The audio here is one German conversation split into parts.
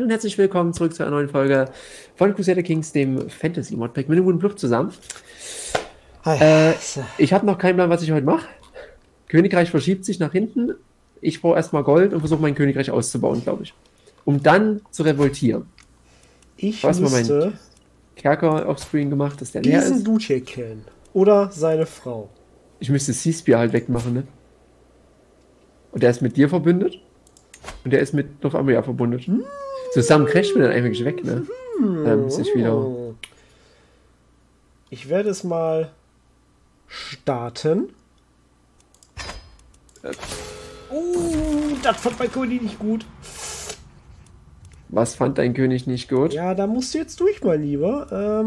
Hallo und herzlich willkommen zurück zu einer neuen Folge von Crusader Kings, dem Fantasy-Modpack mit dem guten Blub zusammen. Ich habe noch keinen Plan, was ich heute mache. Königreich verschiebt sich nach hinten. Ich brauche erstmal Gold und versuche mein Königreich auszubauen, glaube ich. Um dann zu revoltieren. Ich mal müsste meinen Kerker offscreen gemacht, dass der leer diesen ist. Dude hier killen. Oder seine Frau. Ich müsste Seaspear halt wegmachen, ne? Und der ist mit dir verbündet. Und der ist mit Northumbria verbunden. Zusammen crashen wir dann eigentlich weg, ne? Sich wieder. Ich werde es mal starten. Das fand mein König nicht gut. Was fand dein König nicht gut? Ja, da musst du jetzt durch, mein Lieber.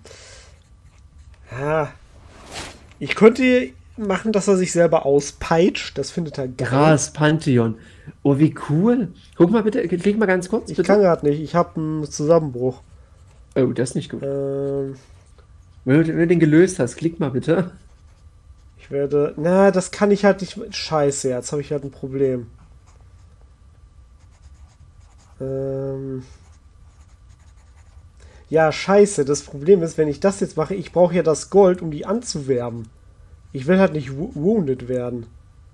Ich könnte machen, dass er sich selber auspeitscht. Das findet er geil. Graspantheon. Oh, wie cool. Guck mal bitte, klick mal ganz kurz. Ich bitte. kann gerade nicht. Ich habe einen Zusammenbruch. Oh, das ist nicht gut. Wenn du den gelöst hast, klick mal bitte. Ich werde... Na, das kann ich halt nicht... Scheiße, jetzt habe ich halt ein Problem. Ja, scheiße. Das Problem ist, wenn ich das jetzt mache, ich brauche ja das Gold, um die anzuwerben. Ich will halt nicht wounded werden.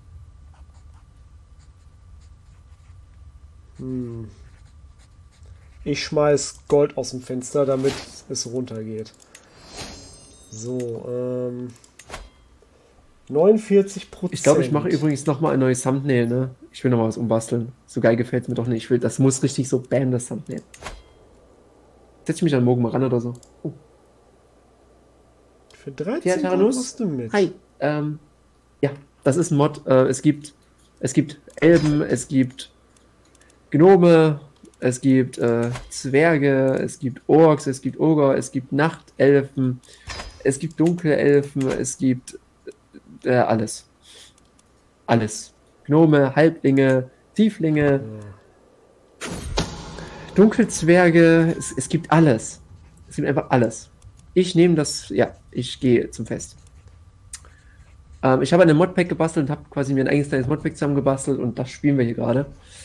Ich schmeiß Gold aus dem Fenster, damit es runtergeht. So, 49%. Ich glaube, ich mache übrigens nochmal ein neues Thumbnail, ne? Ich will nochmal was umbasteln. So geil gefällt es mir doch nicht. Ich will, das muss richtig so bam, das Thumbnail. Setz ich mich dann morgen mal ran oder so. Oh. Für 13 kommst du mit. Hi. Ja, das ist ein Mod. Es gibt Elben, es gibt Gnome, es gibt Zwerge, es gibt Orks, es gibt Ogre, es gibt Nachtelfen, es gibt Dunkelelfen, es gibt alles. Alles. Gnome, Halblinge, Tieflinge, Dunkelzwerge, es gibt alles. Es gibt einfach alles. Ich nehme das, ja, ich gehe zum Fest. Ich habe eine Modpack gebastelt und habe quasi mir ein eigenes kleines Modpack zusammengebastelt und das spielen wir hier gerade.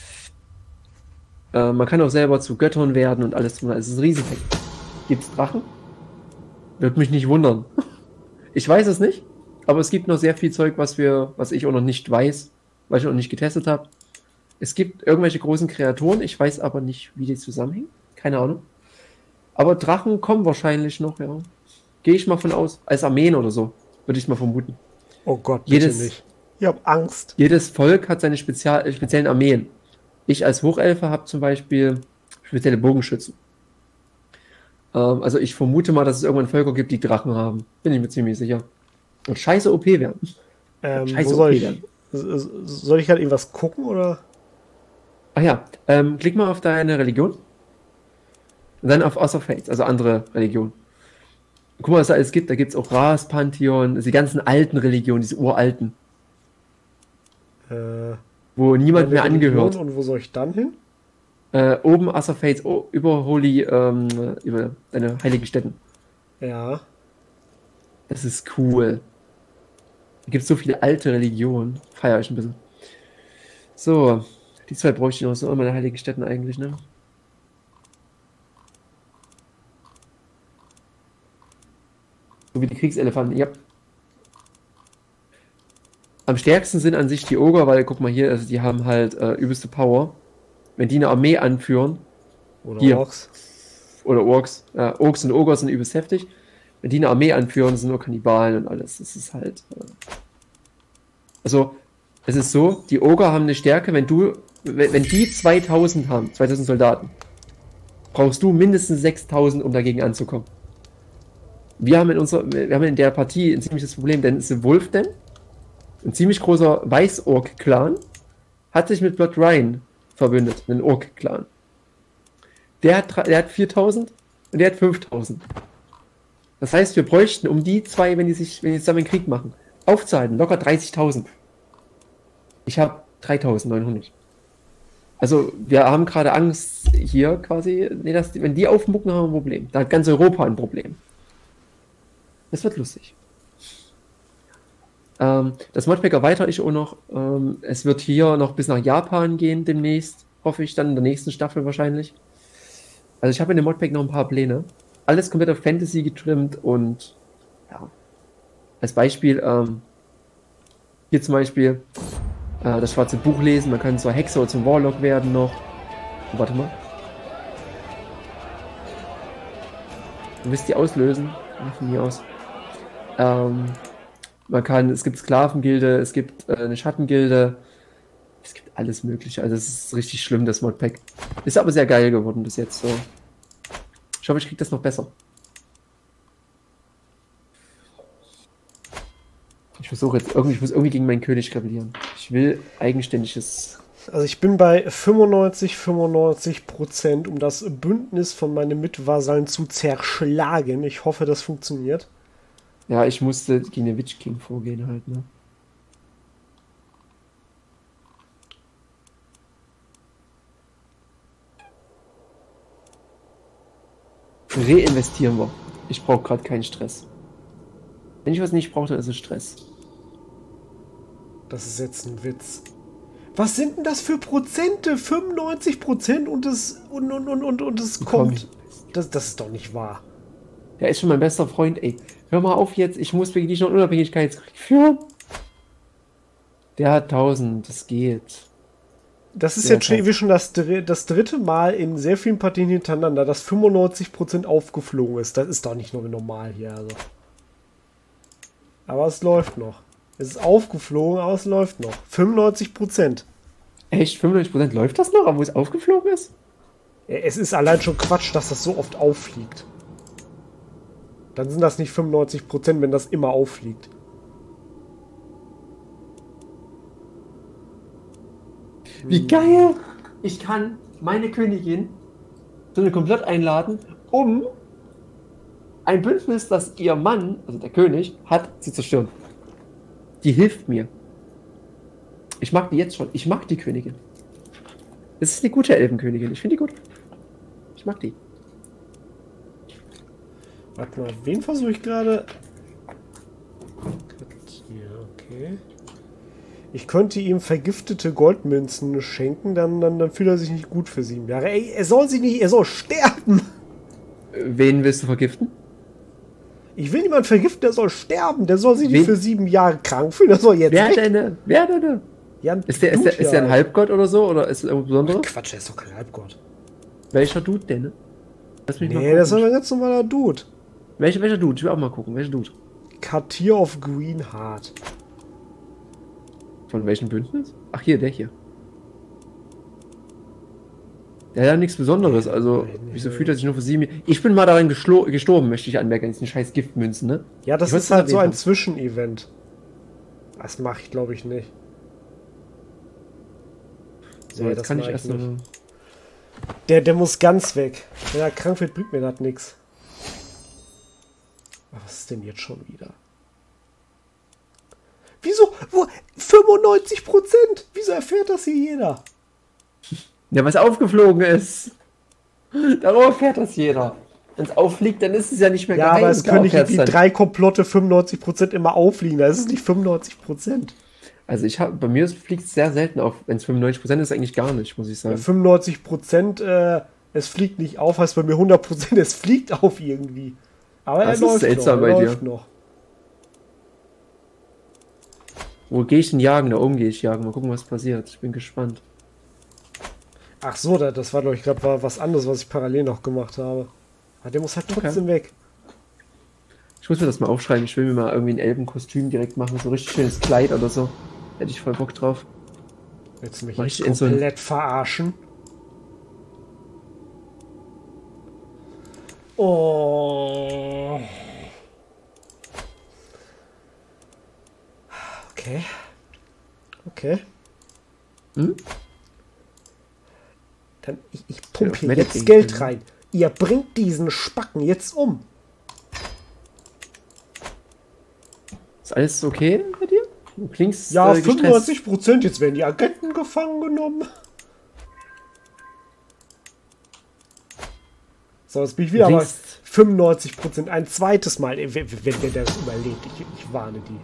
Man kann auch selber zu Göttern werden und alles. Es ist ein Riesenpack. Gibt es Drachen? Würde mich nicht wundern. Ich weiß es nicht, aber es gibt noch sehr viel Zeug, was ich auch noch nicht weiß, was ich noch nicht getestet habe. Es gibt irgendwelche großen Kreaturen, ich weiß aber nicht, wie die zusammenhängen. Keine Ahnung. Aber Drachen kommen wahrscheinlich noch, ja. Gehe ich mal von aus. Als Armeen oder so, würde ich mal vermuten. Oh Gott, bitte nicht. Ich habe Angst. Jedes Volk hat seine speziellen Armeen. Ich als Hochelfe habe zum Beispiel spezielle Bogenschützen. Also ich vermute mal, dass es irgendwann Völker gibt, die Drachen haben. Bin ich mir ziemlich sicher. Und scheiße OP werden. Soll ich halt irgendwas gucken, oder? Ach ja, klick mal auf deine Religion. Und dann auf Other Faiths, also andere Religionen. Guck mal, was da alles gibt. Da gibt es auch Ras-Pantheon, die ganzen alten Religionen, diese uralten. Wo niemand mehr angehört. Und wo soll ich dann hin? Oben Other Faiths, über Holy, über deine heiligen Stätten. Ja. Das ist cool. Da gibt es so viele alte Religionen. Feier ich ein bisschen. So, die zwei bräuchte ich noch. So meine heiligen Stätten eigentlich, ne? So wie die Kriegselefanten, ja. Am stärksten sind an sich die Ogre, weil, guck mal hier, also die haben halt übelste Power. Wenn die eine Armee anführen. Oder hier, Orks. Oder Orks. Orks und Ogre sind übelst heftig. Wenn die eine Armee anführen, sind nur Kannibalen und alles. Das ist halt. Also, es ist so, die Ogre haben eine Stärke, wenn die 2000 haben, 2000 Soldaten, brauchst du mindestens 6000, um dagegen anzukommen. Wir haben in der Partie ein ziemliches Problem, denn es ist Wolfden, ein ziemlich großer Weiß-Ork-Clan, hat sich mit Blood Ryan verbündet, einen Ork-Clan. Der hat 4000 und der hat 5000. Das heißt, wir bräuchten um die zwei, wenn die zusammen einen Krieg machen, aufzuhalten, locker 30.000. Ich habe 3.900. Also, wir haben gerade Angst hier quasi, wenn die aufmucken, haben wir ein Problem. Da hat ganz Europa ein Problem. Das wird lustig. Das Modpack erweitere ich auch noch. Es wird hier noch bis nach Japan gehen demnächst. Hoffe ich dann in der nächsten Staffel wahrscheinlich. Also ich habe in dem Modpack noch ein paar Pläne. Alles komplett auf Fantasy getrimmt und ja. Als Beispiel, hier zum Beispiel das schwarze Buch lesen. Man kann zur Hexe oder zum Warlock werden noch. Oh, warte mal. Du willst die auslösen? Ja, von mir aus. Es gibt Sklavengilde, es gibt eine Schattengilde. Es gibt alles Mögliche. Also es ist richtig schlimm, das Modpack. Ist aber sehr geil geworden bis jetzt so. Ich hoffe, ich krieg das noch besser. Ich versuche jetzt irgendwie, ich muss irgendwie gegen meinen König rebellieren. Ich will eigenständiges. Also ich bin bei 95%, um das Bündnis von meinen Mitvasallen zu zerschlagen. Ich hoffe, das funktioniert. Ja, ich musste gegen den Witch King vorgehen halt, ne? Reinvestieren wir. Ich brauche gerade keinen Stress. Wenn ich was nicht brauche, dann ist es Stress. Das ist jetzt ein Witz. Was sind denn das für Prozente? 95% und es kommt. Das ist doch nicht wahr. Der ist schon mein bester Freund, ey. Hör mal auf jetzt, ich muss wegen dich noch Unabhängigkeitskrieg führen. Der hat 1000, das geht. Das ist jetzt schon das dritte Mal in sehr vielen Partien hintereinander, dass 95% aufgeflogen ist. Das ist doch nicht nur normal hier. Also. Aber es läuft noch. Es ist aufgeflogen, aber es läuft noch. 95%. Echt? 95% läuft das noch, obwohl es aufgeflogen ist? Es ist allein schon Quatsch, dass das so oft auffliegt. Dann sind das nicht 95%, wenn das immer auffliegt. Wie geil! Ich kann meine Königin zu einem Komplott einladen, um ein Bündnis, das ihr Mann, also der König, hat, zu zerstören. Die hilft mir. Ich mag die jetzt schon. Ich mag die Königin. Das ist eine gute Elbenkönigin. Ich finde die gut. Ich mag die. Warte mal, wen versuche ich gerade? Okay. Ich könnte ihm vergiftete Goldmünzen schenken, dann fühlt er sich nicht gut für 7 Jahre. Ey, er soll sterben! Wen willst du vergiften? Ich will niemanden vergiften, der soll sterben. Der soll sich nicht für 7 Jahre krank fühlen. Der soll jetzt Wer denn? Ja, ist der ein Halbgott oder so? Oder ist es irgendwas Besonderes? Quatsch, der ist doch kein Halbgott. Welcher Dude denn? Lass mich mal Nee, das ist ein ganz normaler Dude. Welcher Dude? Ich will auch mal gucken. Welcher Dude? Katir of Greenheart. Von welchem Bündnis? Ach, hier, der hier. Der hat ja nichts Besonderes, also wieso fühlt er sich nur für 7 Jahre? Ich bin mal daran gestorben, möchte ich anmerken, diesen scheiß Giftmünzen, ne? Ja, das ist halt so ein Zwischenevent. Das mache ich, glaube ich, nicht. So, jetzt kann ich erst mal... Der muss ganz weg. Wenn er krank wird, bringt mir das nichts. Was ist denn jetzt schon wieder? Wieso? 95%? Wieso erfährt das hier jeder? Ja, was aufgeflogen ist. Darauf erfährt das jeder. Wenn es auffliegt, dann ist es ja nicht mehr geheim. Ja, aber es können nicht die 3 Komplotte 95% immer auffliegen. Da ist es nicht 95%. Also bei mir fliegt es sehr selten auf. Wenn es 95% ist, eigentlich gar nicht, muss ich sagen. Ja, 95%, es fliegt nicht auf, heißt bei mir 100%, es fliegt auf irgendwie. Aber das ist seltsam bei dir. Noch. Wo gehe ich denn jagen? Da oben gehe ich jagen. Mal gucken, was passiert. Ich bin gespannt. Ach so, das war doch, ich glaube, war was anderes, was ich parallel noch gemacht habe. Aber der muss halt trotzdem weg. Ich muss mir das mal aufschreiben. Ich will mir mal irgendwie ein Elbenkostüm direkt machen. So ein richtig schönes Kleid oder so. Hätte ich voll Bock drauf. Willst du mich jetzt komplett verarschen? Oh. Okay. Okay. Hm? Dann ich pumpe hier jetzt Geld rein. Ihr bringt diesen Spacken jetzt um. Ist alles okay bei dir? Du klingst ja, 95%. Jetzt werden die Agenten gefangen genommen. So, jetzt bin ich wieder mal 95%. Ein zweites Mal, wenn der das überlebt. Ich warne die.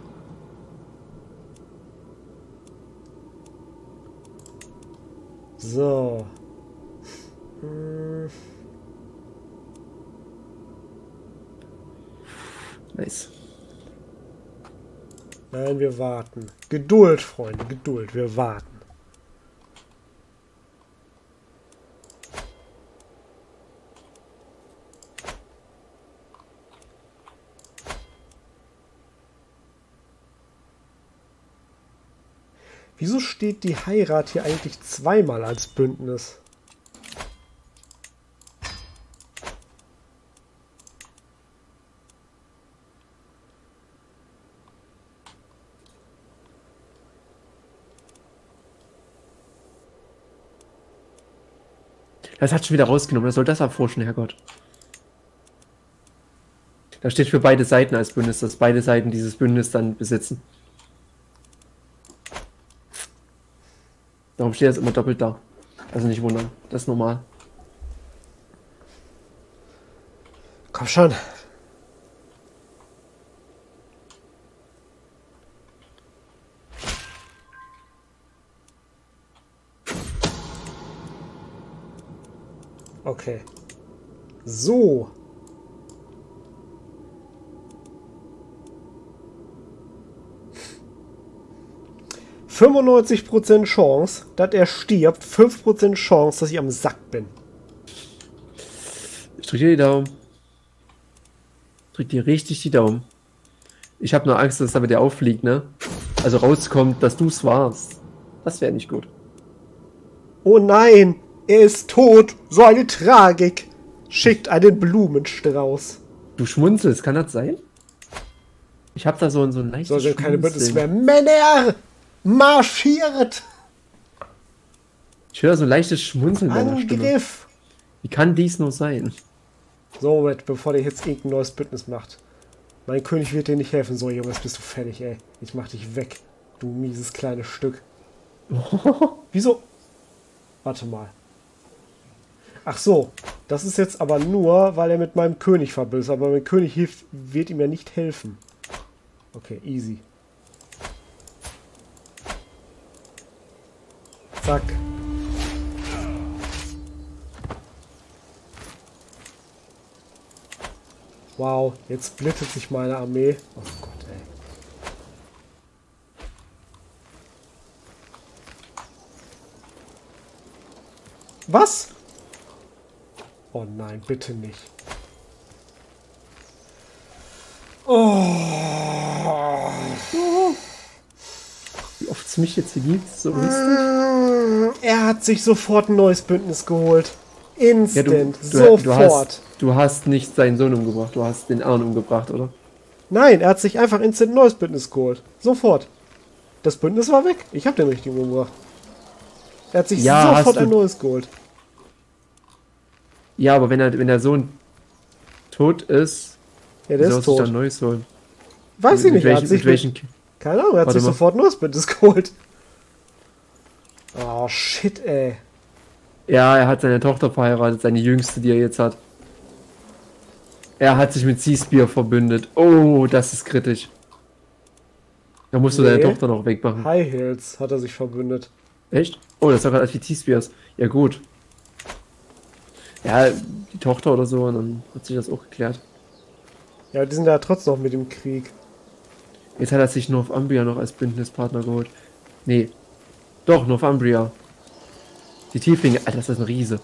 So. Nice. Nein, wir warten. Geduld, Freunde, Geduld. Wir warten. Wieso steht die Heirat hier eigentlich zweimal als Bündnis? Das hat schon wieder rausgenommen. Das soll das erforschen, Herrgott. Da steht für beide Seiten als Bündnis, dass beide Seiten dieses Bündnis dann besitzen. Darum steht das immer doppelt da. Also nicht wundern. Das ist normal. Komm schon. Okay. So. %95 Chance, dass er stirbt. 5% Chance, dass ich am Sack bin. Ich drücke dir die Daumen. Drück dir richtig die Daumen. Ich habe nur Angst, dass er mit dir auffliegt, ne? Also rauskommt, dass du es warst. Das wäre nicht gut. Oh nein, er ist tot. So eine Tragik. Schickt einen Blumenstrauß. Du schmunzelst, kann das sein? Ich habe da so ein leichtes So sind keine Bündnis Schmunzeln. mehr. Männer! Marschiert! Ich höre so ein leichtes Schmunzeln in deiner Stimme. Angriff! Wie kann dies nur sein? So, Moment, bevor der jetzt irgendein neues Bündnis macht. Mein König wird dir nicht helfen. So, Junge, jetzt bist du fertig, ey. Ich mach dich weg. Du mieses kleines Stück. Wieso? Warte mal. Ach so, das ist jetzt aber nur, weil er mit meinem König verbündet ist. Aber mein König wird ihm ja nicht helfen. Okay, easy. Zack. Wow, jetzt splittet sich meine Armee. Oh Gott, ey. Was? Oh nein, bitte nicht. Oh. Wie oft es mich jetzt hier gibt, so lustig. Er hat sich sofort ein neues Bündnis geholt. Instant, Ja, sofort. Du hast nicht seinen Sohn umgebracht, du hast den Arn umgebracht, oder? Nein, er hat sich einfach instant ein neues Bündnis geholt. Sofort. Das Bündnis war weg. Ich habe den richtigen umgebracht. Er hat sich Ja, sofort ein neues geholt. Ja, aber wenn der Sohn tot ist, Ja, der soll ist sich dann tot. ein neues holen. Weiß ich nicht. Er hat sich Mit welchen keine Ahnung, er hat Warte sich mal. sofort ein neues Bündnis geholt. Oh, shit, ey. Ja, er hat seine Tochter verheiratet, seine jüngste, die er jetzt hat. Er hat sich mit Seaspear verbündet. Oh, das ist kritisch. Da musst du deine Nee. Tochter noch wegmachen. High Heels hat er sich verbündet. Echt? Oh, das sah gerade als wie Seaspears. Ja, gut. Ja, die Tochter oder so, und dann hat sich das auch geklärt. Ja, die sind ja trotzdem noch mit dem Krieg. Jetzt hat er sich Northumbria noch als Bündnispartner geholt. Nee. Doch, Northumbria. Die Tieflinge. Alter, das ist ein Riese.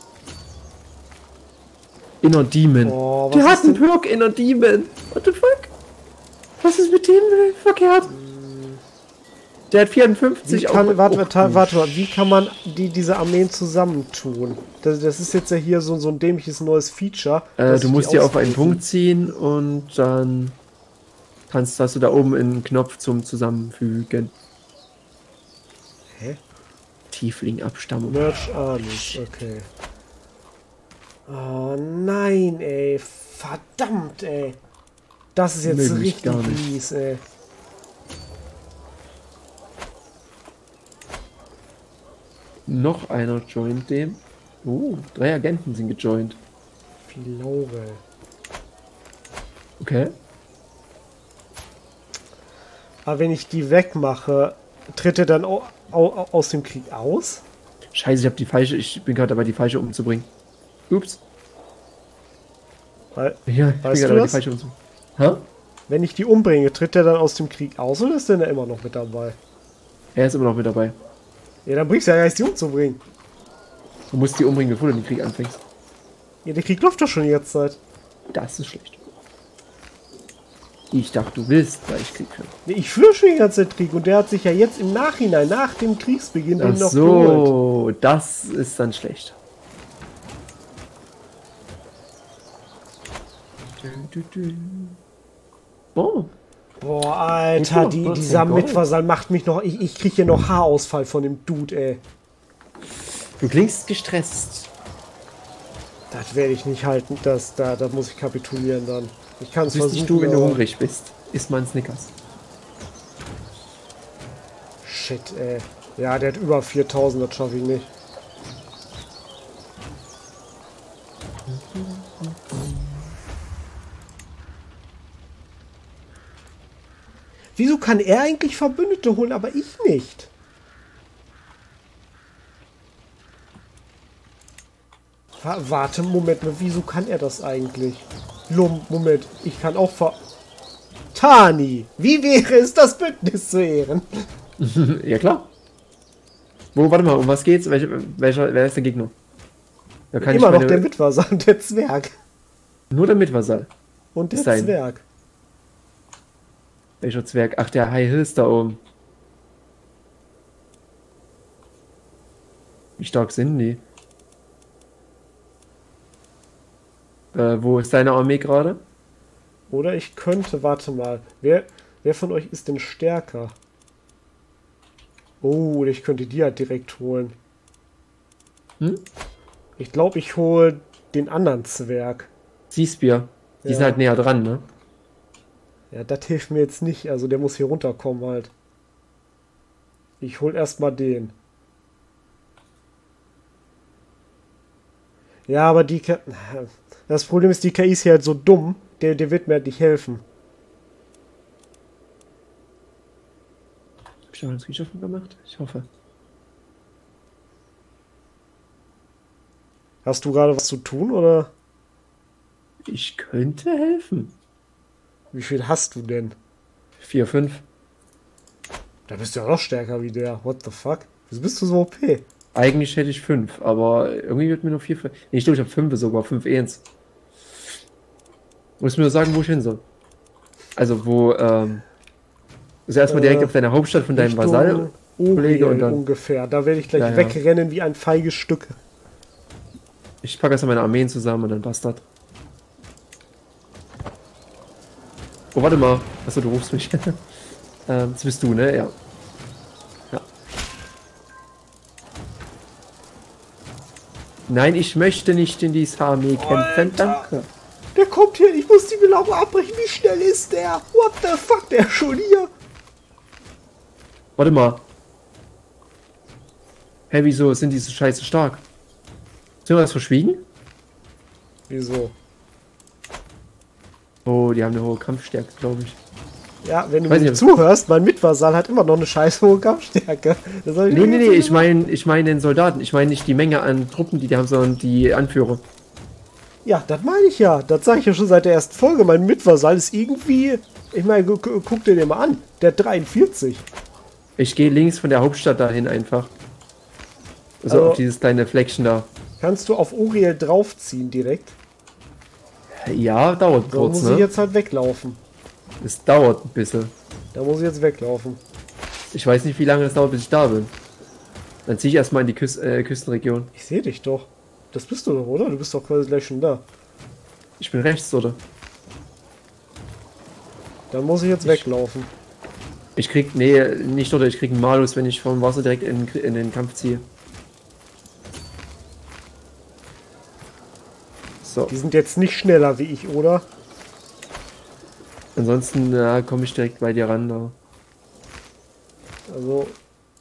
Inner Demon. Oh, was Der hat ist einen denn? Perk Inner Demon. What the fuck? Was ist mit dem verkehrt? Der hat 54 Wie kann, auf- warte, wie kann man diese Armeen zusammentun? Das ist jetzt ja hier so ein dämliches neues Feature. dass Du ich musst die dir auf einen auswählen. Punkt ziehen und dann hast du da oben einen Knopf zum Zusammenfügen. Hä? Tiefling-Abstammung. Merge Armies, okay. Oh nein, ey. Verdammt, ey. Das ist jetzt Mögen mich richtig gar nicht. mies, ey. Noch einer joint dem. Oh, 3 Agenten sind gejoint. Filore. Okay. Aber wenn ich die wegmache, tritt er dann aus dem Krieg aus? Scheiße, ich bin gerade dabei, die falsche umzubringen. Ups. Weil, Ja, ich bin Weißt gerade du dabei, die das? falsche umzubringen. Hä? Wenn ich die umbringe, tritt der dann aus dem Krieg aus oder ist der immer noch mit dabei? Er ist immer noch mit dabei. Ja, dann bringst du ja erst die umzubringen. Du musst die umbringen, bevor du den Krieg anfängst. Ja, der Krieg läuft doch schon jetzt Zeit. Das ist schlecht. Ich dachte, du willst gleich Krieg führen. Nee, ich führe schon die ganze Zeit Krieg und der hat sich ja jetzt im Nachhinein, nach dem Kriegsbeginn, Ach den noch so, geholt. das ist dann schlecht. Oh. Boah, Alter, dieser Mitversal macht mich noch... Ich krieg hier noch Haarausfall von dem Dude, ey. Du klingst gestresst. Das werde ich nicht halten. Da muss ich kapitulieren dann. Ich kann es Siehst versuchen. du, wenn du hungrig bist, isst mal einen Snickers. Shit, ey. Ja, der hat über 4000, das schaffe ich nicht. Wieso kann er eigentlich Verbündete holen, aber ich nicht? Warte, Moment mal, wieso kann er das eigentlich? Moment, ich kann auch Tani, wie wäre es, das Bündnis zu ehren? Ja, klar. Warte mal, um was geht's? Wer ist der Gegner? Da kann Immer noch der Mitwasser und der Zwerg. Nur der Mitwasser. Und der Zwerg. Welcher Zwerg? Ach, der High Hills da oben. Wie stark sind die? Wo ist deine Armee gerade? Oder ich könnte, warte mal. Wer von euch ist denn stärker? Oh, ich könnte die halt direkt holen. Hm? Ich glaube, ich hole den anderen Zwerg. Seaspire. Die sind halt näher dran, ne? Ja, das hilft mir jetzt nicht. Also der muss hier runterkommen halt. Ich hol erstmal den. Ja, aber die das Problem ist, die KI ist hier halt so dumm. Der wird mir halt nicht helfen. Hab ich noch einen Screenshot von gemacht? Ich hoffe. Hast du gerade was zu tun, oder? Ich könnte helfen. Wie viel hast du denn? 4, 5. Da bist du ja noch stärker wie der. What the fuck? Wieso bist du so OP? Eigentlich hätte ich 5, aber irgendwie wird mir nur 4. Nee, ich glaube, ich habe 5 sogar. 5 1. Muss mir nur sagen, wo ich hin soll. Also, wo, also erstmal direkt auf deine Hauptstadt von deinem Vasall, Kollege, und dann. Ungefähr. Da werde ich gleich wegrennen wie ein feiges Stück. Ich packe erstmal meine Armeen zusammen und dann passt das. Oh, warte mal. Achso, du rufst mich. Das bist du, ne? Ja. Ja. Nein, ich möchte nicht in die Armee kämpfen, danke. Der kommt hier, ich muss die Belagerung abbrechen. Wie schnell ist der? What the fuck, der ist schon hier. Warte mal. Hä, wieso sind die so scheiße stark? Sind wir das verschwiegen? Wieso? Oh, die haben eine hohe Kampfstärke, glaube ich. Ja, wenn du mir zuhörst, mein Mitwasall hat immer noch eine scheiß hohe Kampfstärke. Nee, ich meine den Soldaten. Ich meine nicht die Menge an Truppen, die haben, sondern die Anführer. Ja, das meine ich ja. Das sage ich ja schon seit der ersten Folge. Mein Mitwasall ist irgendwie... Ich meine, guck dir den mal an. Der hat 43. Ich gehe links von der Hauptstadt dahin einfach. Also auf dieses kleine Fleckchen da. Kannst du auf Uriel draufziehen direkt? Ja, dauert kurz, ne? Da muss ich jetzt halt weglaufen. Es dauert ein bisschen. Da muss ich jetzt weglaufen. Ich weiß nicht, wie lange es dauert, bis ich da bin. Dann ziehe ich erstmal in die Küstenregion. Ich sehe dich doch. Das bist du doch, oder? Du bist doch quasi gleich schon da. Ich bin rechts, oder? Dann muss ich jetzt weglaufen. Ich krieg, nee, nicht, oder? Ich krieg einen Malus, wenn ich vom Wasser direkt in den Kampf ziehe. So. Die sind jetzt nicht schneller wie ich, oder? Ansonsten komme ich direkt bei dir ran. Da. Also...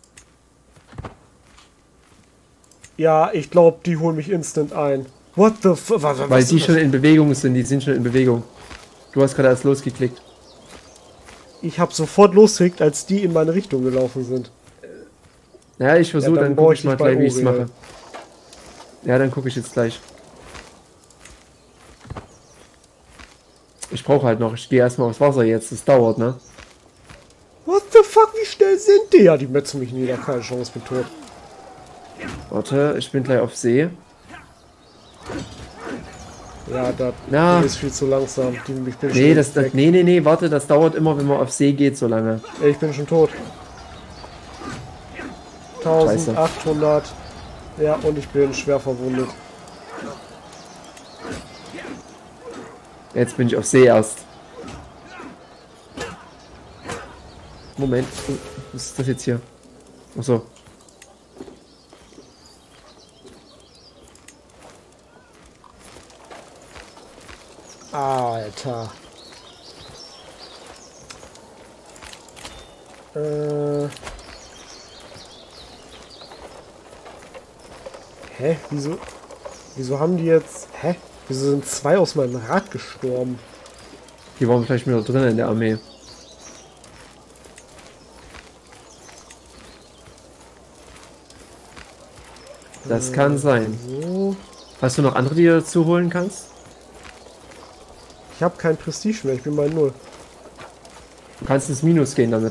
Ja, ich glaube, die holen mich instant ein. What the fuck? Weil die schon in Bewegung sind, die sind schon in Bewegung. Du hast gerade erst losgeklickt. Ich habe sofort losgeklickt, als die in meine Richtung gelaufen sind. Ja, ich versuche, dann gucke ich mal gleich, wie ich es mache. Ja, dann gucke ich jetzt gleich. Ich brauche halt noch. Ich gehe erstmal aufs Wasser jetzt. Das dauert, ne? What the fuck, wie schnell sind die? Ja, die metzen mich nieder. Keine Chance, bin tot. Warte, ich bin gleich auf See. Ja, Na. die ist viel zu langsam. Ich bin Nee, schon weg. nee, warte, das dauert immer, wenn man auf See geht, so lange. Ey, ich bin schon tot. Scheiße. 1800. Ja, und ich bin schwer verwundet. Jetzt bin ich auf See erst. Moment, was ist das jetzt hier? Achso. Alter. Hä? Wieso haben die jetzt... Hä? Wieso sind 2 aus meinem Rad gestorben? Die waren vielleicht wieder drin in der Armee. Das kann sein. So. Hast du noch andere, die du dazu holen kannst? Ich habe kein Prestige mehr, ich bin bei 0. Du kannst ins Minus gehen damit.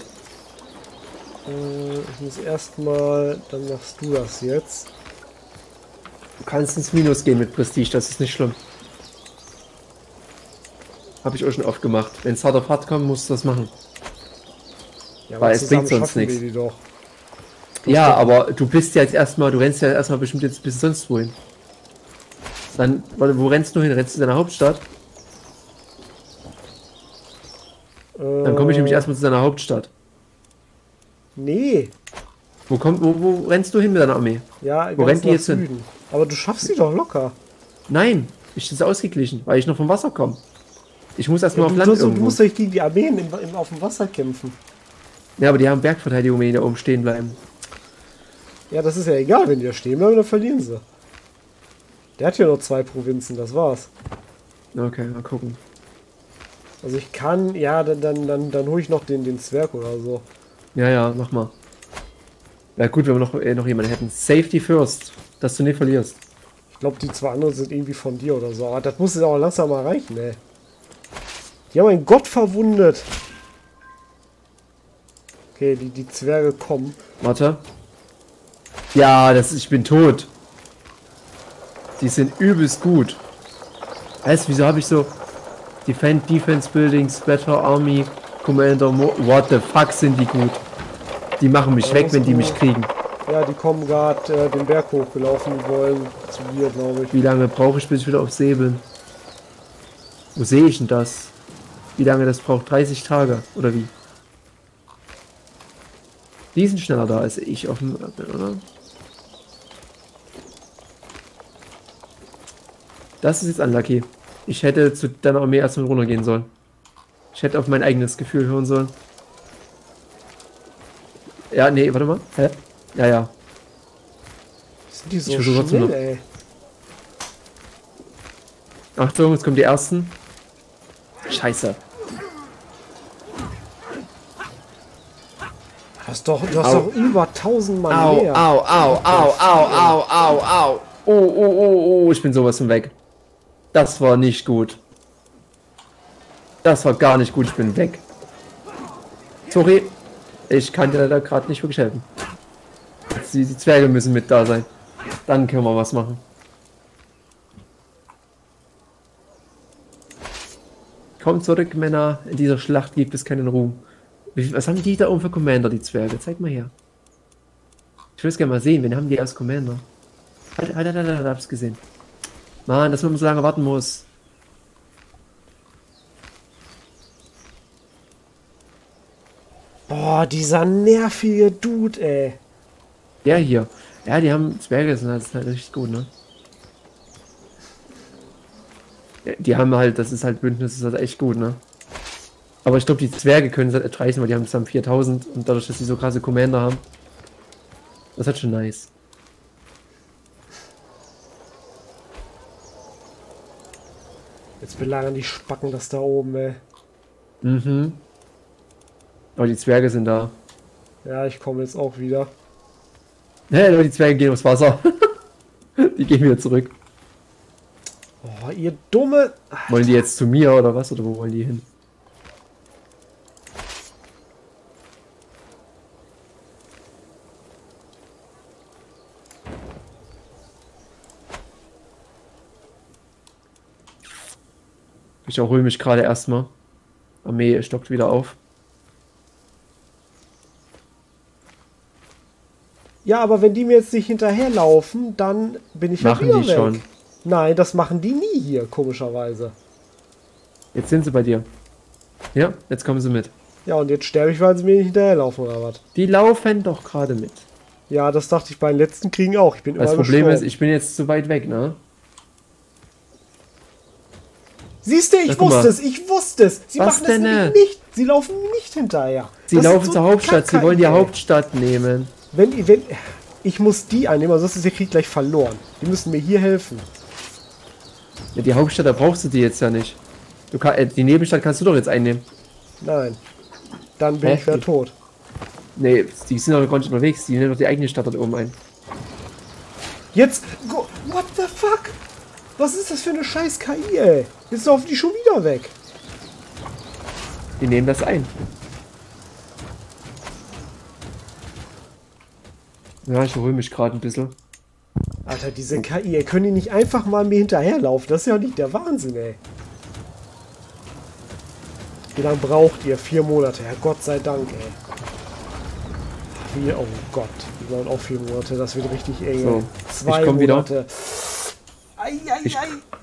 Ich muss erstmal... Dann machst du das jetzt. Du kannst ins Minus gehen mit Prestige, das ist nicht schlimm. Habe ich auch schon oft gemacht. Wenn es hart auf hart kommt, musst du das machen. Ja, Weil es bringt sonst nichts. Ja, aber du bist ja jetzt erstmal, du rennst ja erstmal bestimmt jetzt bis sonst wohin. Dann, wo rennst du hin? Rennst du in deiner Hauptstadt? Dann komme ich nämlich erstmal zu deiner Hauptstadt. Nee. Wo rennst du hin mit deiner Armee? Ja, wo rennt die jetzt Süden. hin? Aber du schaffst sie doch locker. Nein, ich ist ausgeglichen, weil ich noch vom Wasser komme. Ich muss erstmal auf Land Du irgendwo. musst doch gegen die Armeen auf dem Wasser kämpfen. Ja, aber die haben Bergverteidigung, wenn die da oben stehen bleiben. Ja, das ist ja egal, wenn die da stehen bleiben, dann verlieren sie. Der hat hier noch 2 Provinzen, das war's. Okay, mal gucken. Also ich kann, ja, dann hole ich noch den Zwerg oder so. Ja, mach mal. Wäre gut, wenn wir noch jemanden hätten. Safety first, dass du nicht verlierst. Ich glaube, die 2 anderen sind irgendwie von dir oder so. Aber das muss jetzt auch langsam mal reichen, ey. Die haben einen Gott verwundet. Okay, die Zwerge kommen. Warte. Ja, ich bin tot. Die sind übelst gut. Weißt du, wieso habe ich so Defense Buildings, Better Army, Commander, what the fuck sind die gut? Die machen mich weg, wenn die mich kriegen. Ja, die kommen gerade den Berg hochgelaufen und wollen zu mir, glaube ich. Wie lange brauche ich, bis ich wieder auf See bin? Wo sehe ich denn das? Wie lange das braucht? 30 Tage, oder wie? Die sind schneller da als ich auf dem... Oder? Das ist jetzt unlucky. Ich hätte zu deiner Armee erstmal runtergehen sollen. Ich hätte auf mein eigenes Gefühl hören sollen. Ja, nee, warte mal. Hä? Ja. Sind die so Ich versuche schnell, noch. ey? Achtung, jetzt kommen die ersten. Scheiße. Du hast doch über 1000 Mann Au, mehr. au. Oh, ich bin sowas von weg. Das war nicht gut. Das war gar nicht gut, ich bin weg. Sorry, ich kann dir da gerade nicht wirklich helfen. Die Zwerge müssen mit da sein. Dann können wir was machen. Kommt zurück, Männer. In dieser Schlacht gibt es keinen Ruhm. Was haben die da oben für Commander, die Zwerge? Zeig mal her. Ich will es gerne mal sehen. Wen haben die als Commander? Halt, hab's gesehen. Mann, dass man so lange warten muss. Boah, dieser nervige Dude, ey. Der hier. Ja, die haben Zwerge, das ist halt richtig gut, ne? Ja, die haben halt, das ist halt Bündnis, das ist halt echt gut, ne? Aber ich glaube, die Zwerge können es halt erreichen, weil die haben zusammen 4000 und dadurch, dass die so krasse Commander haben. Das ist halt schon nice. Jetzt belagern die Spacken das da oben, ey. Mhm. Aber die Zwerge sind da. Ja, ich komme jetzt auch wieder. Hey, die Zwerge gehen aufs Wasser. Die gehen wieder zurück. Oh, ihr dumme... Wollen die jetzt zu mir oder was? Oder wo wollen die hin? Ich erhole mich gerade erstmal. Armee stockt wieder auf. Ja, aber wenn die mir jetzt nicht hinterherlaufen, dann bin ich Machen wieder die weg. schon. Nein, das machen die nie hier, komischerweise. Jetzt sind sie bei dir. Ja, jetzt kommen sie mit. Ja, und jetzt sterbe ich, weil sie mir nicht hinterherlaufen, oder was? Die laufen doch gerade mit. Ja, das dachte ich bei den letzten Kriegen auch. Ich bin immer Das Problem ist, gestorben. ich bin jetzt zu weit weg, ne? Siehst du, Na, ich guck wusste mal. es, ich wusste es. Sie Was machen es denn, nämlich nicht. Sie laufen mir nicht hinterher. Sie Das laufen sind zur Hauptstadt, sie wollen die Kack-KI. Hauptstadt nehmen. Wenn, ich muss die einnehmen, sonst ist der Krieg gleich verloren. Die müssen mir hier helfen. Ja, die Hauptstadt, da brauchst du die jetzt ja nicht. Du die Nebenstadt kannst du doch jetzt einnehmen. Nein. Dann bin Hä? ich wieder tot. Nee, die sind doch gar nicht unterwegs, die nehmen doch die eigene Stadt dort oben ein. Jetzt, what the fuck? Was ist das für eine scheiß KI, ey? Jetzt laufen die schon wieder weg. Die nehmen das ein. Ja, ich erhole mich gerade ein bisschen. Alter, diese KI, ey, können die nicht einfach mal mir hinterherlaufen? Das ist ja nicht der Wahnsinn, ey. Wie lange braucht ihr? 4 Monate. Ja, Gott sei Dank, ey. Oh Gott, wir brauchen auch 4 Monate. Das wird richtig eng. So, 2 ich komm wieder. Monate. Ei. Ich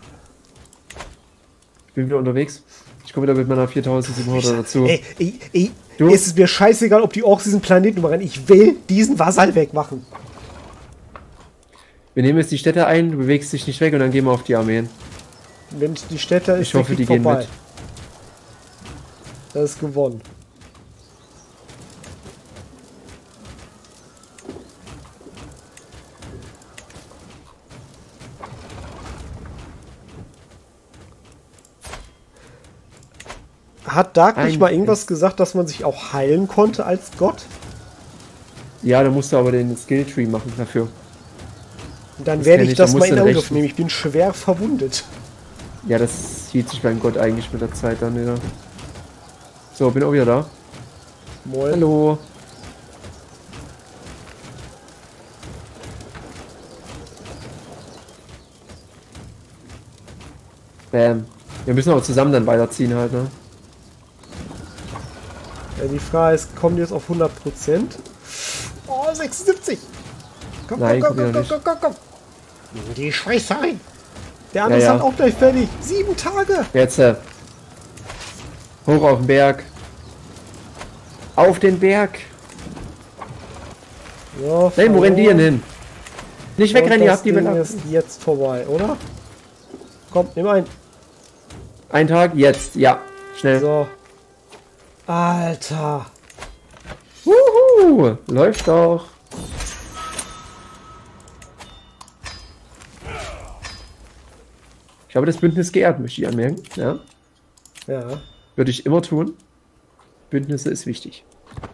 bin wieder unterwegs. Ich komme wieder mit meiner 4700 dazu. Ey, Du? es ist mir scheißegal, ob die Orks diesen Planeten überrennen. Ich will diesen Vasall wegmachen. Wir nehmen jetzt die Städte ein, du bewegst dich nicht weg und dann gehen wir auf die Armeen. Wenn die Städte ist, Ich hoffe, der Krieg die gehen vorbei. mit. Das ist gewonnen. Hat Dark nicht mal irgendwas gesagt, dass man sich auch heilen konnte als Gott? Ja, da musst du aber den Skilltree machen dafür. Dann Das werde kenn ich ich, das da mal musst in du Angriff rechten. nehmen. Ich bin schwer verwundet. Ja, das hielt sich beim Gott eigentlich mit der Zeit dann wieder. So, bin auch wieder da. Moin. Hallo. Bam. Wir müssen auch zusammen dann weiterziehen halt, ne? Ja, die Frage ist, kommen die jetzt auf 100%? Oh, 76! Komm, Nein, komm. kommt wieder Nimm die Scheiße ein! Der andere Ja, ist ja. halt auch gleich fertig. 7 Tage! Jetzt hoch auf den Berg. Auf den Berg. So, Nein, wo rennen die denn hin? Nicht wegrennen, ihr habt die Ding Männer. ist jetzt vorbei, oder? Komm, nimm ein. Ein Tag, jetzt, ja. Schnell. So. Alter. Wuhu, läuft doch. Ich habe das Bündnis geehrt, möchte ich anmerken. Ja, Ja. würde ich immer tun. Bündnisse ist wichtig.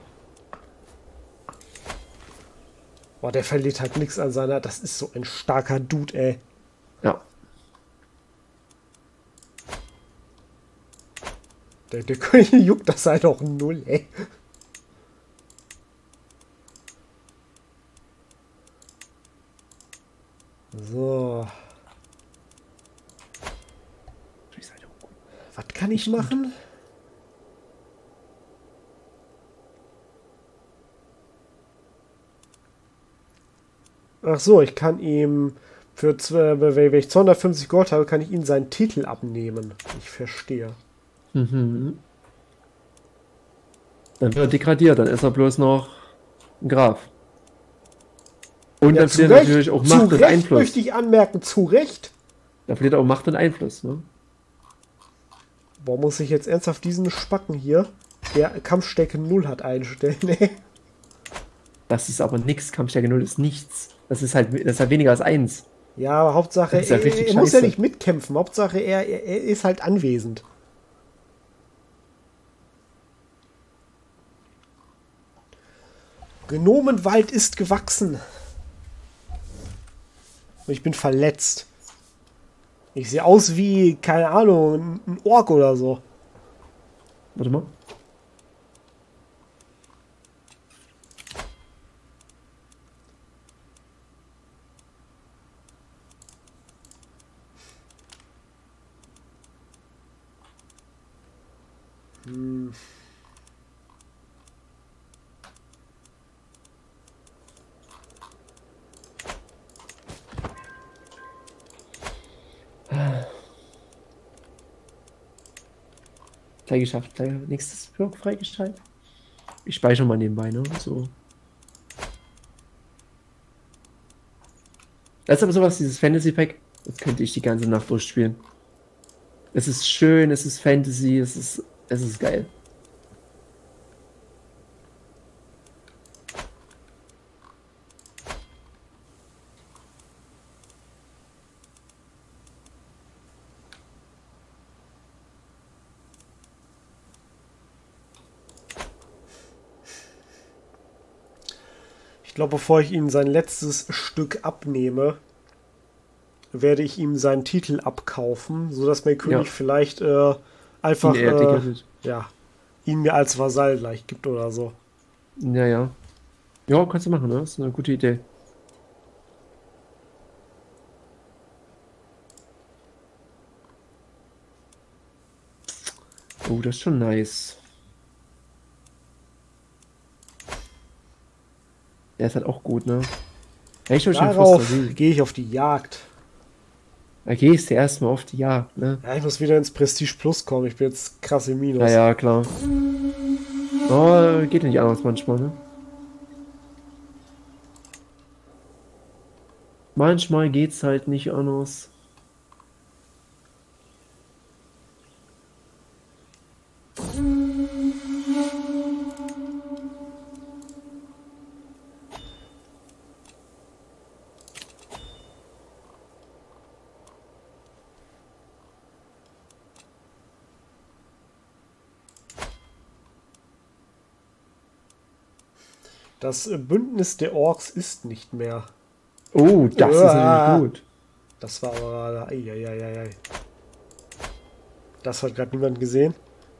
Boah, der verliert halt nichts an seiner... Das ist so ein starker Dude, ey. Ja. Der König juckt das halt auch null, ey. So. Was kann ich machen? Ach so, ich kann ihm wenn ich 250 Gold habe, kann ich ihm seinen Titel abnehmen. Ich verstehe. Mhm. Dann wird er degradiert, dann ist er bloß noch ein Graf. Und Ja, dann zu verliert er Recht, natürlich auch zu Macht und Recht Einfluss. möchte ich anmerken, zu Recht. Da verliert er auch Macht und Einfluss, ne? Boah, muss ich jetzt ernsthaft diesen Spacken hier, der Kampfstärke 0 hat, einstellen, ey. Das ist aber nix, Kampfstärke 0 ist nichts. Das ist halt weniger als 1. Ja, aber Hauptsache, Das ist ja richtig er muss ja scheiße. nicht mitkämpfen. Hauptsache, er ist halt anwesend. Gnomenwald ist gewachsen. Und ich bin verletzt. Ich sehe aus wie, keine Ahnung, ein Ork oder so. Warte mal. Hm. Gleich geschafft. Gleich nächstes Block freigeschaltet. Ich speichere mal nebenbei, ne? So. Das ist aber sowas, dieses Fantasy Pack. Das könnte ich die ganze Nacht durchspielen. Es ist schön, es ist Fantasy, es ist geil. Ich glaube, bevor ich ihm sein letztes Stück abnehme, werde ich ihm seinen Titel abkaufen, sodass mein König Ja. vielleicht einfach Ihn eher ticketet. ja, ihn mir als Vasall gleich gibt oder so. Ja, ja. Ja, kannst du machen, ne? Das ist eine gute Idee. Oh, das ist schon nice. Der ist halt auch gut, ne? Echt schon Darauf Foster. gehe ich auf die Jagd. Da gehst du erstmal auf die Jagd, ne? Ja, ich muss wieder ins Prestige Plus kommen. Ich bin jetzt krass im Minus. Ja, ja, klar. Oh, geht nicht anders manchmal, ne? Manchmal geht's halt nicht anders. Das Bündnis der Orks ist nicht mehr. Oh, das ist Uah. nämlich gut. Das war aber. Eieieiei. Das hat gerade niemand gesehen.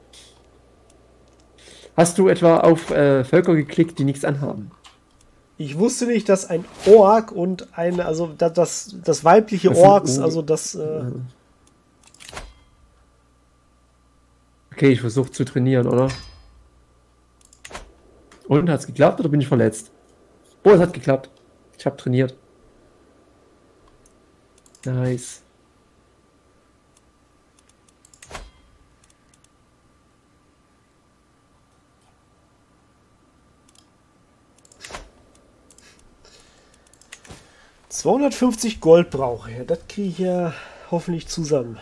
Hast du etwa auf Völker geklickt, die nichts anhaben? Ich wusste nicht, dass ein Ork und eine, also das weibliche Das sind Orks, Oger. also das. Okay, ich versuche zu trainieren, oder? Und hat's geklappt oder bin ich verletzt? Oh, es hat geklappt. Ich habe trainiert. Nice. $250 Gold brauche ich. Das kriege ich ja hoffentlich zusammen.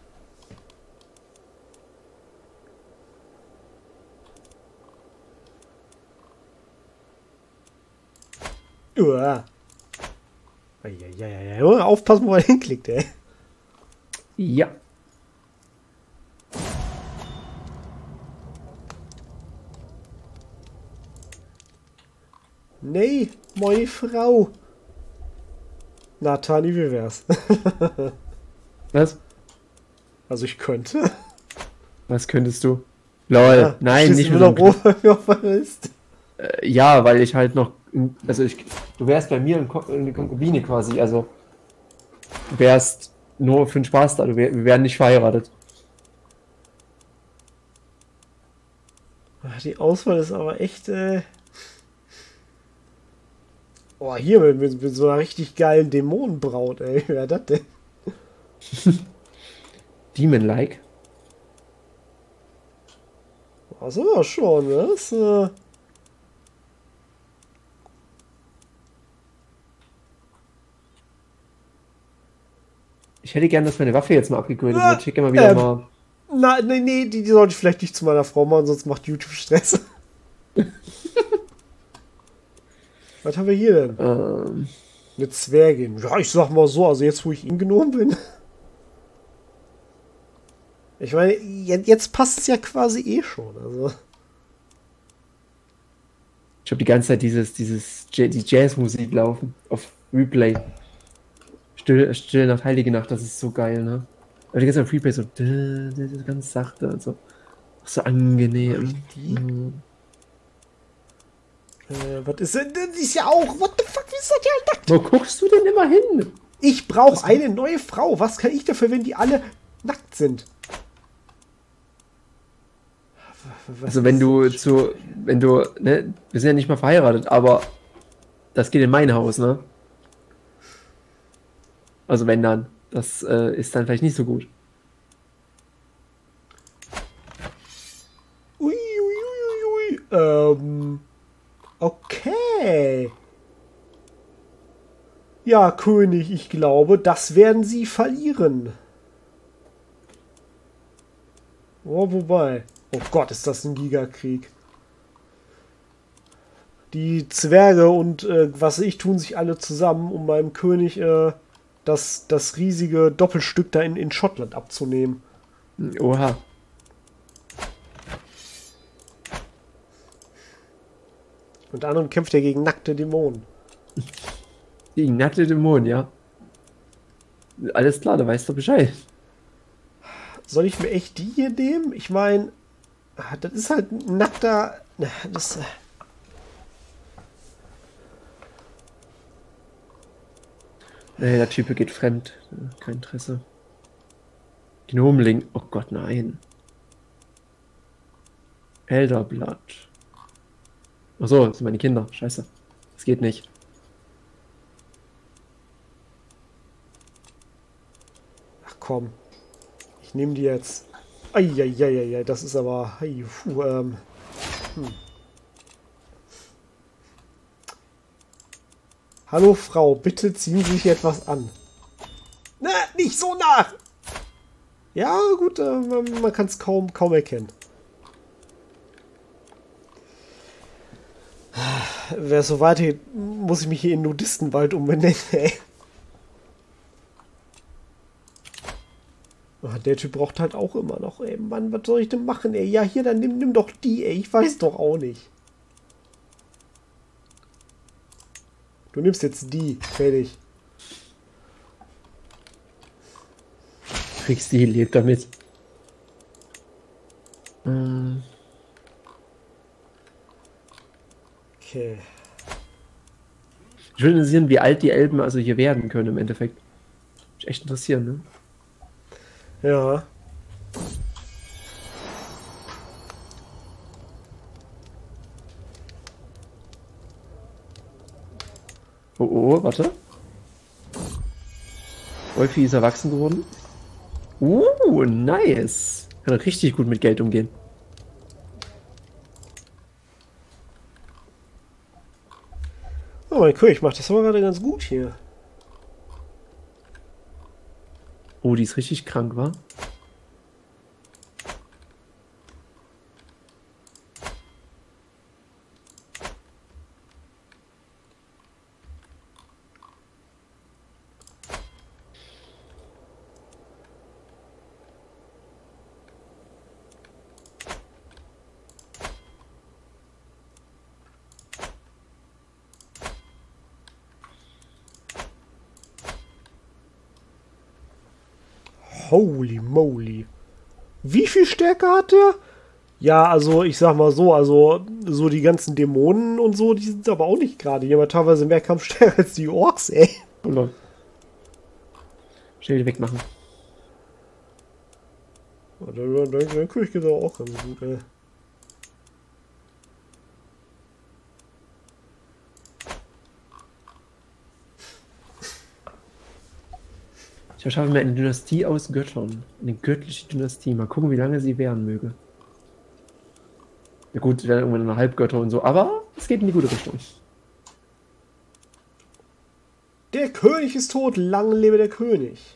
Uah. Eieieiei. Aufpassen, wo er hinklickt, ey. Ja. Nee, meine Frau. Na, Tani, wie wär's? Was? Also ich könnte. Was könntest du? Lol. Ja, Nein, stehst nicht du mit wieder dem roh bei mir auf der Liste. Ja, weil ich halt noch. Also du wärst bei mir eine Konkubine quasi. Also du wärst nur für den Spaß da. Wir wären nicht verheiratet. Die Auswahl ist aber echt. Oh, hier mit so einer richtig geilen Dämonenbraut, ey. Wer das denn? Demon-like. Achso, schon, ne? Das, Ich hätte gern, dass meine Waffe jetzt mal abgegradet wird. Ich schicke immer wieder mal. nee, die sollte ich vielleicht nicht zu meiner Frau machen, sonst macht YouTube Stress. Was haben wir hier denn? Eine Zwergin. Ja, ich sag mal so, also jetzt, wo ich ihn genommen bin. Ich meine, jetzt passt es ja quasi eh schon. Also. Ich habe die ganze Zeit die Jazzmusik laufen auf Replay. Stille Nacht, Heilige Nacht, das ist so geil, ne? Aber die ganze Zeit Freeplay so ganz sachte und so. So angenehm. Die? Was ist denn? Die ist ja auch. What the fuck, wie ist das ja nackt? Wo guckst du denn immer hin? Ich brauche eine neue Frau. Was kann ich dafür, wenn die alle nackt sind? Also wenn du, ne, wir sind ja nicht mal verheiratet, aber das geht in mein Haus, ne? Also wenn dann, das ist dann vielleicht nicht so gut. Ui. Okay. Ja, König, ich glaube, das werden sie verlieren. Oh, wobei. Oh Gott, ist das ein Gigakrieg. Die Zwerge und was ich tun sich alle zusammen, um meinem König das riesige Doppelstück da in Schottland abzunehmen. Oha. Und der andere kämpft ja gegen nackte Dämonen. Gegen nackte Dämonen, ja. Alles klar, da weißt du Bescheid. Soll ich mir echt die hier nehmen? Ich meine, das ist halt ein nackter... Das, Nee, der Typ geht fremd. Kein Interesse. Gnomling. Oh Gott, nein. Elderblatt. Achso, das sind meine Kinder. Scheiße. Das geht nicht. Ach komm. Ich nehme die jetzt. Eieieiei, das ist aber... Hallo Frau, bitte ziehen Sie sich etwas an. Na, nicht so nach! Ja, gut, man kann es kaum erkennen. Wer so weitergeht, muss ich mich hier in Nudistenwald umbenennen, ey. Oh, der Typ braucht halt auch immer noch, ey. Mann, was soll ich denn machen, ey? Ja, hier, dann nimm doch die, ey. Ich weiß doch auch nicht. Du nimmst jetzt die. Fertig. Kriegst die, lebt damit. Okay. Ich würde interessieren, wie alt die Elben also hier werden können im Endeffekt. Mich echt interessieren, ne? Ja. Oh, warte. Wolfi ist erwachsen geworden. Nice. Kann er richtig gut mit Geld umgehen. Oh, mein König macht das aber gerade ganz gut hier. Oh, die ist richtig krank, wa? Holy moly. Wie viel Stärke hat der? Ja, also ich sag mal so, also so die ganzen Dämonen und so, die sind aber auch nicht gerade. Die haben ja teilweise mehr Kampfstärke als die Orks, ey. Oh lol. Schnell wegmachen. Oh, dann König geht aber auch ganz gut, ey. Ich erschaffe mir eine Dynastie aus Göttern. Eine göttliche Dynastie. Mal gucken, wie lange sie währen möge. Ja gut, sie werden irgendwann eine Halbgötter und so, aber es geht in die gute Richtung. Der König ist tot, lang lebe der König.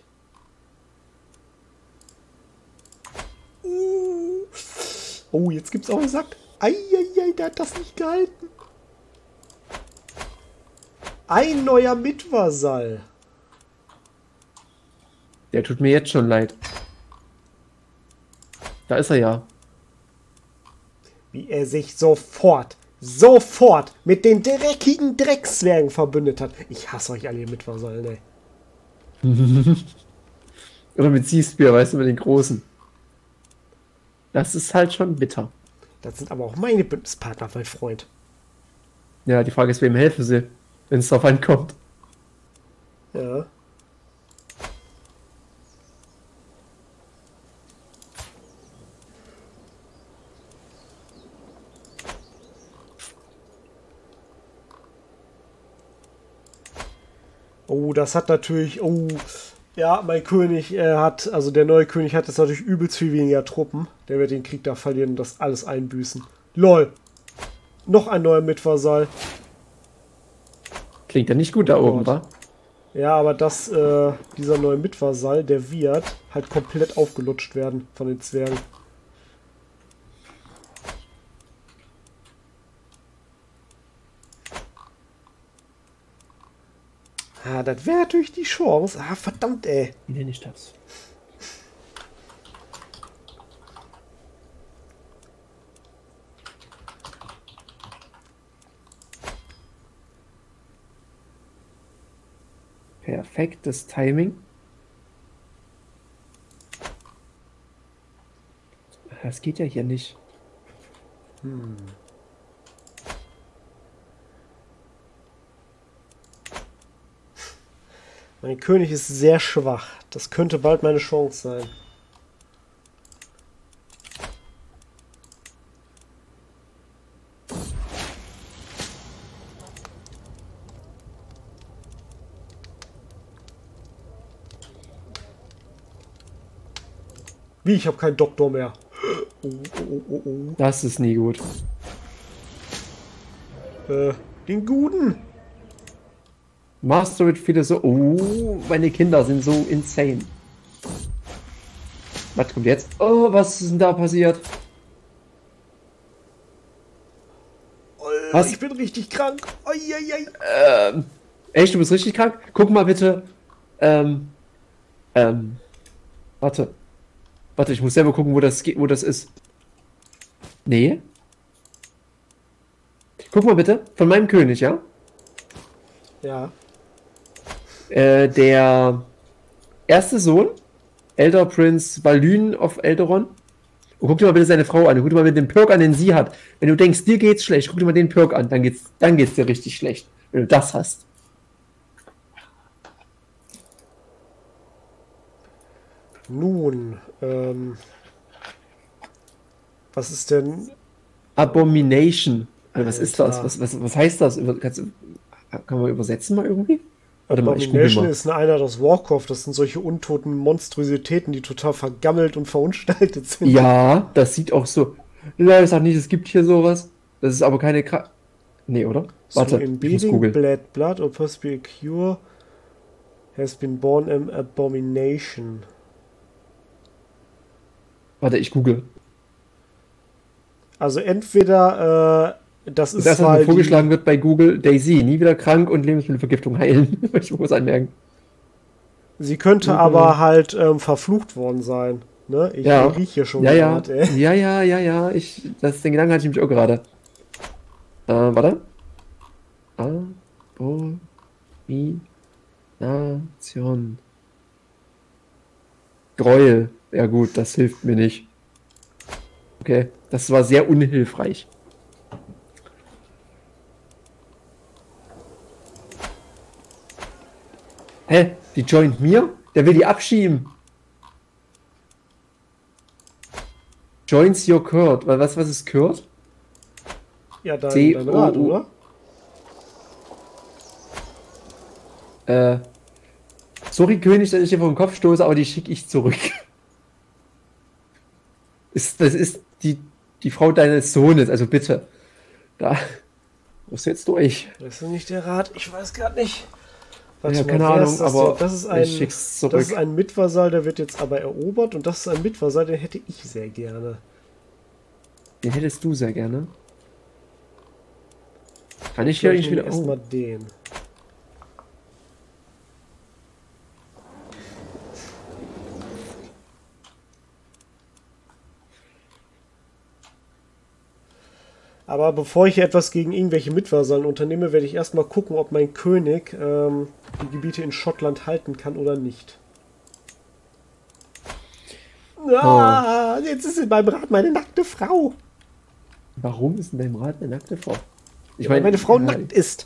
Oh, jetzt gibt's auch einen Sack. Eieiei, der hat das nicht gehalten. Ein neuer Mitvasall. Der tut mir jetzt schon leid. Da ist er ja. Wie er sich sofort mit den dreckigen Dreckzwergen verbündet hat. Ich hasse euch alle, ihr Mitvasallen, ey. Oder mit Seaspire, weißt du, mit den großen. Das ist halt schon bitter. Das sind aber auch meine Bündnispartner, mein Freund. Ja, die Frage ist, wem helfen sie, wenn es drauf ankommt. Ja. Oh, das hat natürlich. Oh, ja, mein König hat. Also der neue König hat jetzt natürlich übelst viel weniger Truppen. Der wird den Krieg da verlieren und das alles einbüßen. LOL. Noch ein neuer Mitvasall. Klingt ja nicht gut da oben, wa? Ja, aber dieser neue Mitvasall, der wird halt komplett aufgelutscht werden von den Zwergen. Ah, das wäre natürlich die Chance. Ah, verdammt, ey. Wie nenne ich das? Perfektes Timing. Das geht ja hier nicht. Mein König ist sehr schwach. Das könnte bald meine Chance sein. Wie, ich habe keinen Doktor mehr. Oh, oh, oh, oh. Das ist nie gut. Den Guten. Master with Philosophy. Oh, meine Kinder sind so insane. Was kommt jetzt? Oh, was ist denn da passiert? Was? Ich bin richtig krank. Oi, oi, oi. Echt, du bist richtig krank? Guck mal bitte. Warte. Warte, ich muss selber gucken, wo das geht, wo das ist. Nee. Guck mal bitte, von meinem König, ja? Ja. Der erste Sohn, Elder Prince Valyn of Elderon. Und guck dir mal bitte seine Frau an. Guck dir mal bitte den Perk an, den sie hat. Wenn du denkst, dir geht's schlecht, guck dir mal den Perk an. Dann geht's dir richtig schlecht. Wenn du das hast. Nun, was ist denn? Abomination. Also, was ist das? Alter. Was heißt das? Kann man übersetzen mal irgendwie? Warte mal, ich google Abomination mal. ist eine Einheit aus Warcraft. Das sind solche untoten Monstrositäten, die total vergammelt und verunstaltet sind. Ja, das sieht auch so. Nein, ich sag nicht, es gibt hier sowas. Das ist aber keine Nee, oder? Warte, So, ich muss embedding googeln. blood or possibly a cure has been born an abomination. Warte, ich google. Also entweder das Das ist erste, was mir weil vorgeschlagen wird bei Google, Daisy, nie wieder krank und Lebensmittelvergiftung heilen. Ich muss anmerken. sie könnte aber halt verflucht worden sein. Ne? Ich Ja. rieche hier schon Ja, ja. grad, ey. Ja. Den Gedanken hatte ich nämlich auch gerade. Warte. Abomination. Gräuel. Ja gut, das hilft mir nicht. Okay, das war sehr unhilfreich. Hä? Die joint mir? Der will die abschieben. Joins your court. Was ist Court? Ja, dein Rat, C-O-U. oder? Sorry, König, dass ich dir vor den Kopf stoße, aber die schicke ich zurück. Das ist die Frau deines Sohnes, also bitte. Da musst du jetzt durch. Das ist nicht der Rat, ich weiß gerade nicht. Ja, mal, keine wer Ahnung, ist das aber denn? Das ist ich schick's zurück. das ist ein Mitvasall, der wird jetzt aber erobert und das ist ein Mitvasall, den hätte ich sehr gerne. Den hättest du sehr gerne. Kann ich Ich hier glaube, nicht wieder. erstmal Oh. den. Aber bevor ich etwas gegen irgendwelche Mitvasallen unternehme, werde ich erstmal gucken, ob mein König die Gebiete in Schottland halten kann oder nicht. Ah, jetzt ist in meinem Rad meine nackte Frau. Warum ist in deinem Rad eine nackte Frau? Ich Weil meine, meine Frau nackt ist.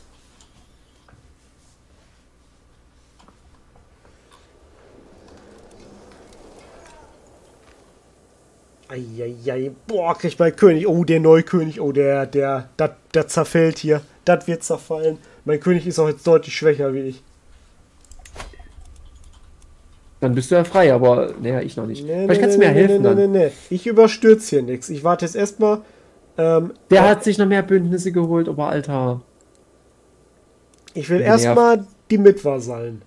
Eieiei, boah, krieg mal König. Oh, der Neukönig. Oh, der zerfällt hier. Das wird zerfallen. Mein König ist auch jetzt deutlich schwächer wie ich. dann bist du ja frei, aber naja, ich noch nicht. Vielleicht kannst du mir helfen dann. Nee. Ich überstürze hier nichts. Ich warte jetzt erstmal. Der hat sich noch mehr Bündnisse geholt, aber Alter. Ich will erstmal die Mitvasallen.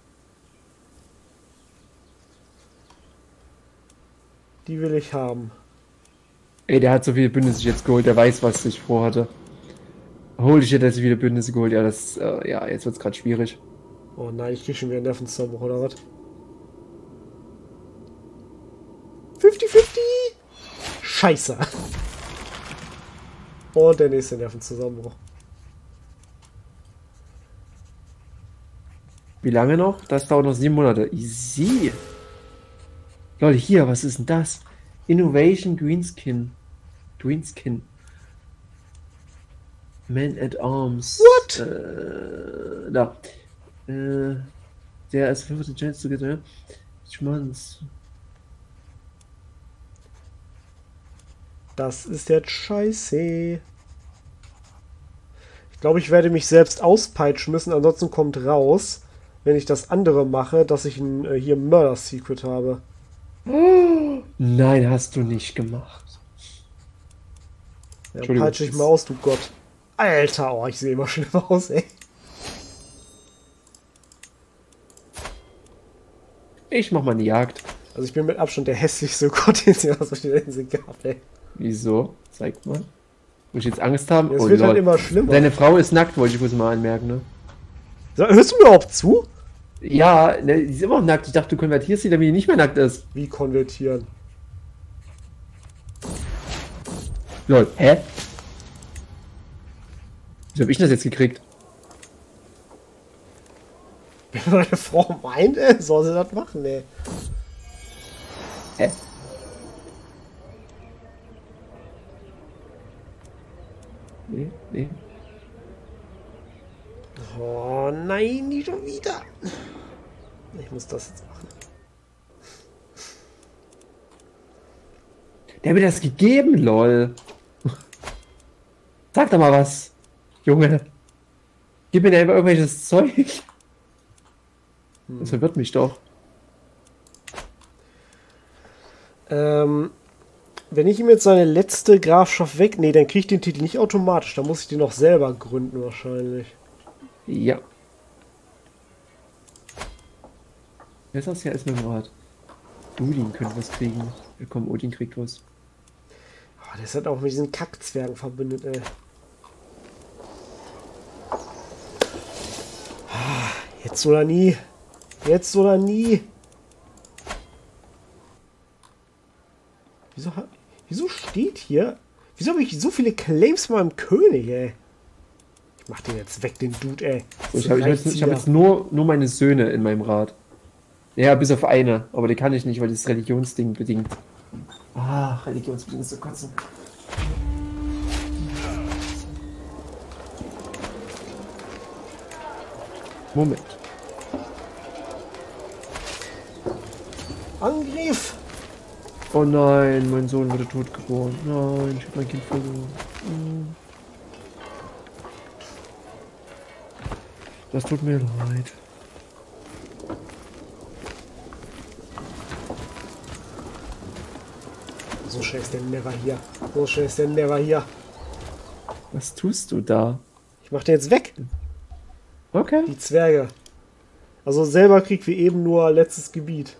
Die will ich haben. Ey, der hat so viele Bündnisse jetzt geholt, der weiß, was ich vorhatte. Holy shit, der hat so viele Bündnisse geholt. Ja, das, ja, jetzt wird's gerade schwierig. Oh nein, ich krieg schon wieder Nervenzusammenbruch, oder was? 50-50! Scheiße! Und der nächste Nervenzusammenbruch. Wie lange noch? Das dauert noch 7 Monate. Easy. Leute, hier, was ist denn das? Innovation Greenskin. Greenskin. Man at Arms. What? Da. Der ist 5. Chance to get Schmanz. Das ist jetzt scheiße. Ich glaube, ich werde mich selbst auspeitschen müssen, ansonsten kommt raus, wenn ich das andere mache, dass ich hier ein Murder-Secret habe. Nein, hast du nicht gemacht. Ja, peitsche ich mal aus, du Gott. Alter, oh, ich sehe immer schlimmer aus, ey. Ich mach mal eine Jagd. Also ich bin mit Abstand der hässlichste Gott, den es hier aus der Insel gab, ey. Wieso? Zeig mal. Muss ich jetzt Angst haben? Es wird halt immer schlimmer. Deine Frau ist nackt, wollte ich kurz mal anmerken, ne? Hörst du mir überhaupt zu? Ja, ne, die ist immer noch nackt. Ich dachte, du konvertierst sie, damit die nicht mehr nackt ist. Wie konvertieren? Lol, hä? Wieso hab ich das jetzt gekriegt? Wenn meine Frau meint, soll sie das machen, ey. Hä? Nee. Oh nein, nicht schon wieder. Ich muss das jetzt machen. Der hat mir das gegeben, lol. Sag doch mal was, Junge. Gib mir da einfach irgendwelches Zeug. Das verwirrt mich doch. Wenn ich ihm jetzt seine letzte Grafschaft wegnehme, dann kriege ich den Titel nicht automatisch. Dann muss ich den noch selber gründen wahrscheinlich. Ja. Wer ist das hier ist mit dem Rad? Odin könnte was kriegen. Ja, komm, Odin kriegt was. Oh, der ist halt auch mit diesen Kackzwergen verbündet, ey. Jetzt oder nie. Jetzt oder nie. Wieso steht hier? Wieso habe ich so viele Claims von meinem König, ey? Ich mach den jetzt weg, den Dude, ey. So, ich hab jetzt nur meine Söhne in meinem Rad. Ja, bis auf eine. Aber die kann ich nicht, weil das Religionsding bedingt. Ah, Religionsding ist so kotzen. Moment. Angriff! Oh nein, mein Sohn wurde tot geboren. Nein, ich habe mein Kind verloren. Das tut mir leid. So schnell ist der Never hier. So schnell ist der Never hier. Was tust du da? Ich mach den jetzt weg. Okay. Die Zwerge. Also selber kriegt wie eben nur letztes Gebiet.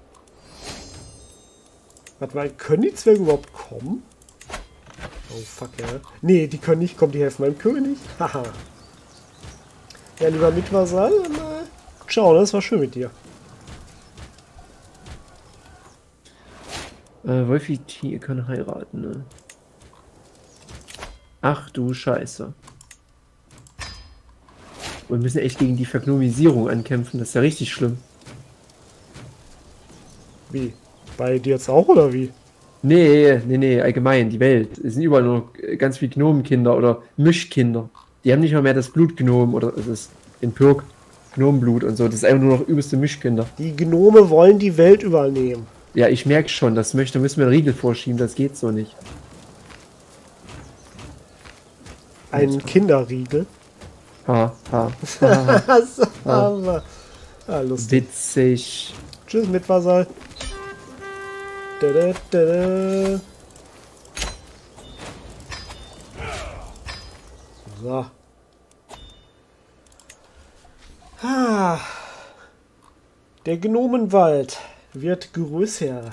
Warte mal, können die Zwerge überhaupt kommen? Oh fuck, ja. Nee, die können nicht kommen, die helfen meinem König. Haha. Ja, lieber Mitvasal, mal ciao, das war schön mit dir. Wolfi T können heiraten, ne? Ach du Scheiße. Und müssen echt gegen die Vergnomisierung ankämpfen. Das ist ja richtig schlimm. Wie? Bei dir jetzt auch, oder wie? Nee, allgemein, die Welt. Es sind überall nur ganz viele Gnomenkinder oder Mischkinder. Die haben nicht mal mehr das Blutgnom oder es ist in Pyrk Gnomenblut und so. Das ist einfach nur noch übelste Mischkinder. Die Gnome wollen die Welt übernehmen. Ja, ich merke schon, da müssen wir einen Riegel vorschieben, das geht so nicht. Ein Kinderriegel. Ha, ha, ha, Das haben wir. Ah, lustig. witzig. Tschüss, Mitwasser. Da, da, da, da. So. Ah. Der Gnomenwald wird größer.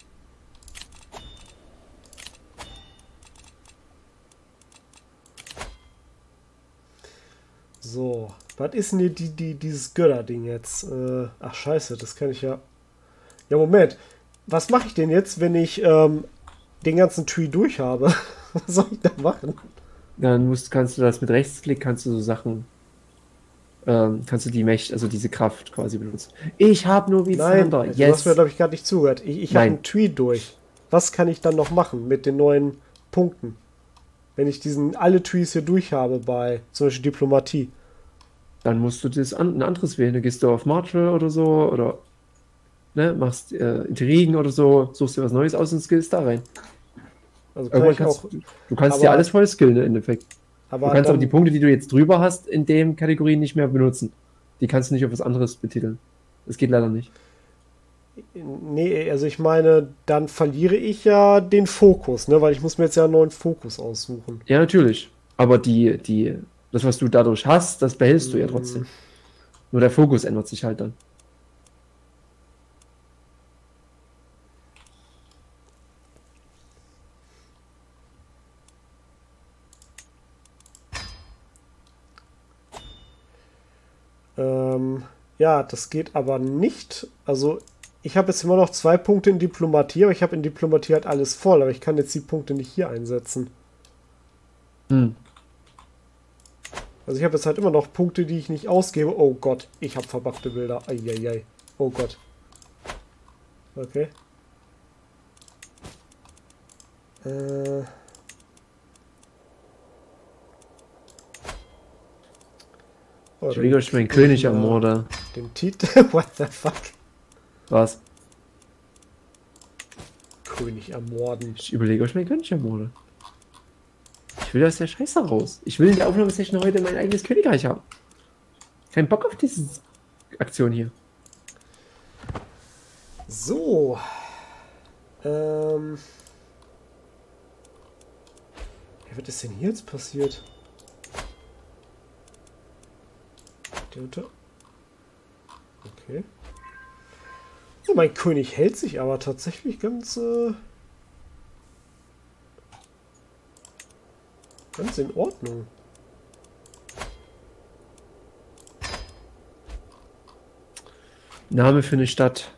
So, was ist denn hier dieses Götterding jetzt? Ach scheiße, das kann ich ja... Ja, Moment. Was mache ich denn jetzt, wenn ich den ganzen Tree durch habe? Was soll ich da machen? Dann kannst du das mit Rechtsklick, kannst du so Sachen, kannst du die Mächte, also diese Kraft quasi benutzen. Ich habe nur wie Nein, Zander. du hast mir, glaube ich, gerade nicht zugehört. Ich habe Nein. einen Tree durch. Was kann ich dann noch machen mit den neuen Punkten? Wenn ich alle Trees hier durch habe bei zum Beispiel Diplomatie. Dann musst du ein anderes wählen. Dann gehst du auf Martial oder so oder ne, machst Intrigen oder so, suchst dir was Neues aus und skillst da rein. Also kann Irgendwann ich auch, du kannst aber- dir alles voll skillen im Endeffekt. aber Du kannst aber dann, die Punkte, die du jetzt drüber hast, in dem Kategorien nicht mehr benutzen. Die kannst du nicht auf was anderes betiteln. Das geht leider nicht. nee, also ich meine, dann verliere ich ja den Fokus, ne? Weil ich muss mir jetzt ja einen neuen Fokus aussuchen. Ja, natürlich. Aber das, was du dadurch hast, das behältst du ja trotzdem. Nur der Fokus ändert sich halt dann. Ja, das geht aber nicht. Also, ich habe jetzt immer noch 2 Punkte in Diplomatie, aber ich habe in Diplomatie halt alles voll, aber ich kann jetzt die Punkte nicht hier einsetzen. Hm. Also ich habe jetzt halt immer noch Punkte, die ich nicht ausgebe. Oh Gott, ich habe verbuggte Bilder. Eieiei. Oh Gott. Okay. Oh, Ich überlege, ob ich meinen König ermorde. Den Titel? What the fuck? Was? König ermorden. Ich überlege, ob ich meinen König ermorde. Ich will aus der Scheiße raus. Ich will in der Aufnahmesession heute mein eigenes Königreich haben. Kein Bock auf diese Aktion hier. So. Ja, was ist denn hier jetzt passiert? Okay. Oh, mein König hält sich aber tatsächlich ganz in Ordnung. Name für eine Stadt.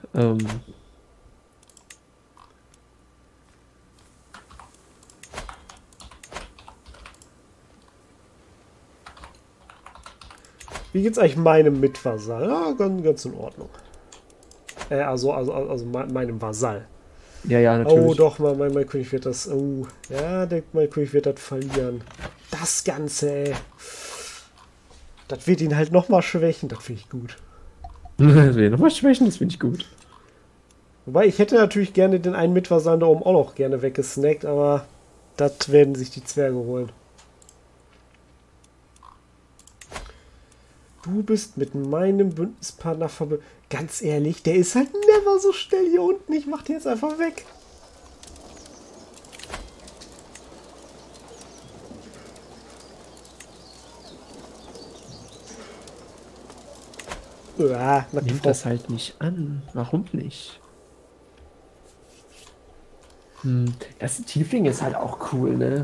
Wie geht's eigentlich meinem Mitvasall? Ja, ganz in Ordnung. Also meinem Vasall. Ja, natürlich. Oh, doch, mein König wird das. Oh, ja, mein König wird das verlieren. Das Ganze, ey. Das wird ihn halt nochmal schwächen. Das finde ich gut. Das will ich nochmal schwächen, das finde ich gut. Wobei, ich hätte natürlich gerne den einen Mitvasall da oben auch noch gerne weggesnackt, aber das werden sich die Zwerge holen. Du bist mit meinem Bündnispartner verbündet. Ganz ehrlich, der ist halt never so schnell hier unten. Ich mach den jetzt einfach weg. Nimmt das halt nicht an. Warum nicht? Das Tiefling ist halt auch cool, ne?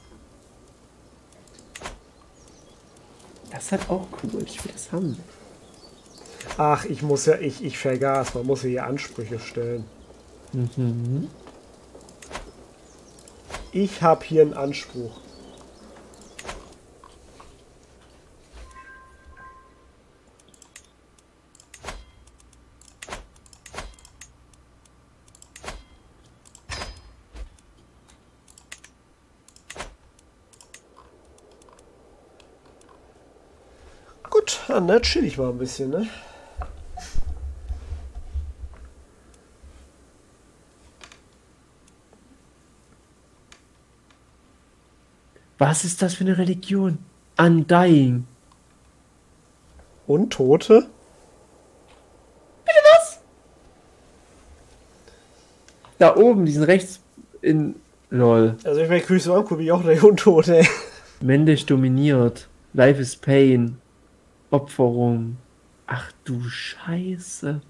Das ist halt auch cool. Ich will das haben. Ach, ich vergaß. Man muss hier Ansprüche stellen. Ich habe hier einen Anspruch. Ja, ne, chill ich mal ein bisschen, ne? Was ist das für eine Religion? Undying. Untote? Da oben, die sind rechts in. Lol. Also ich meine, Grüße so angucken, bin ich auch der Untote, ey. Männlich dominiert. Life is Pain. Opferung. Ach du Scheiße.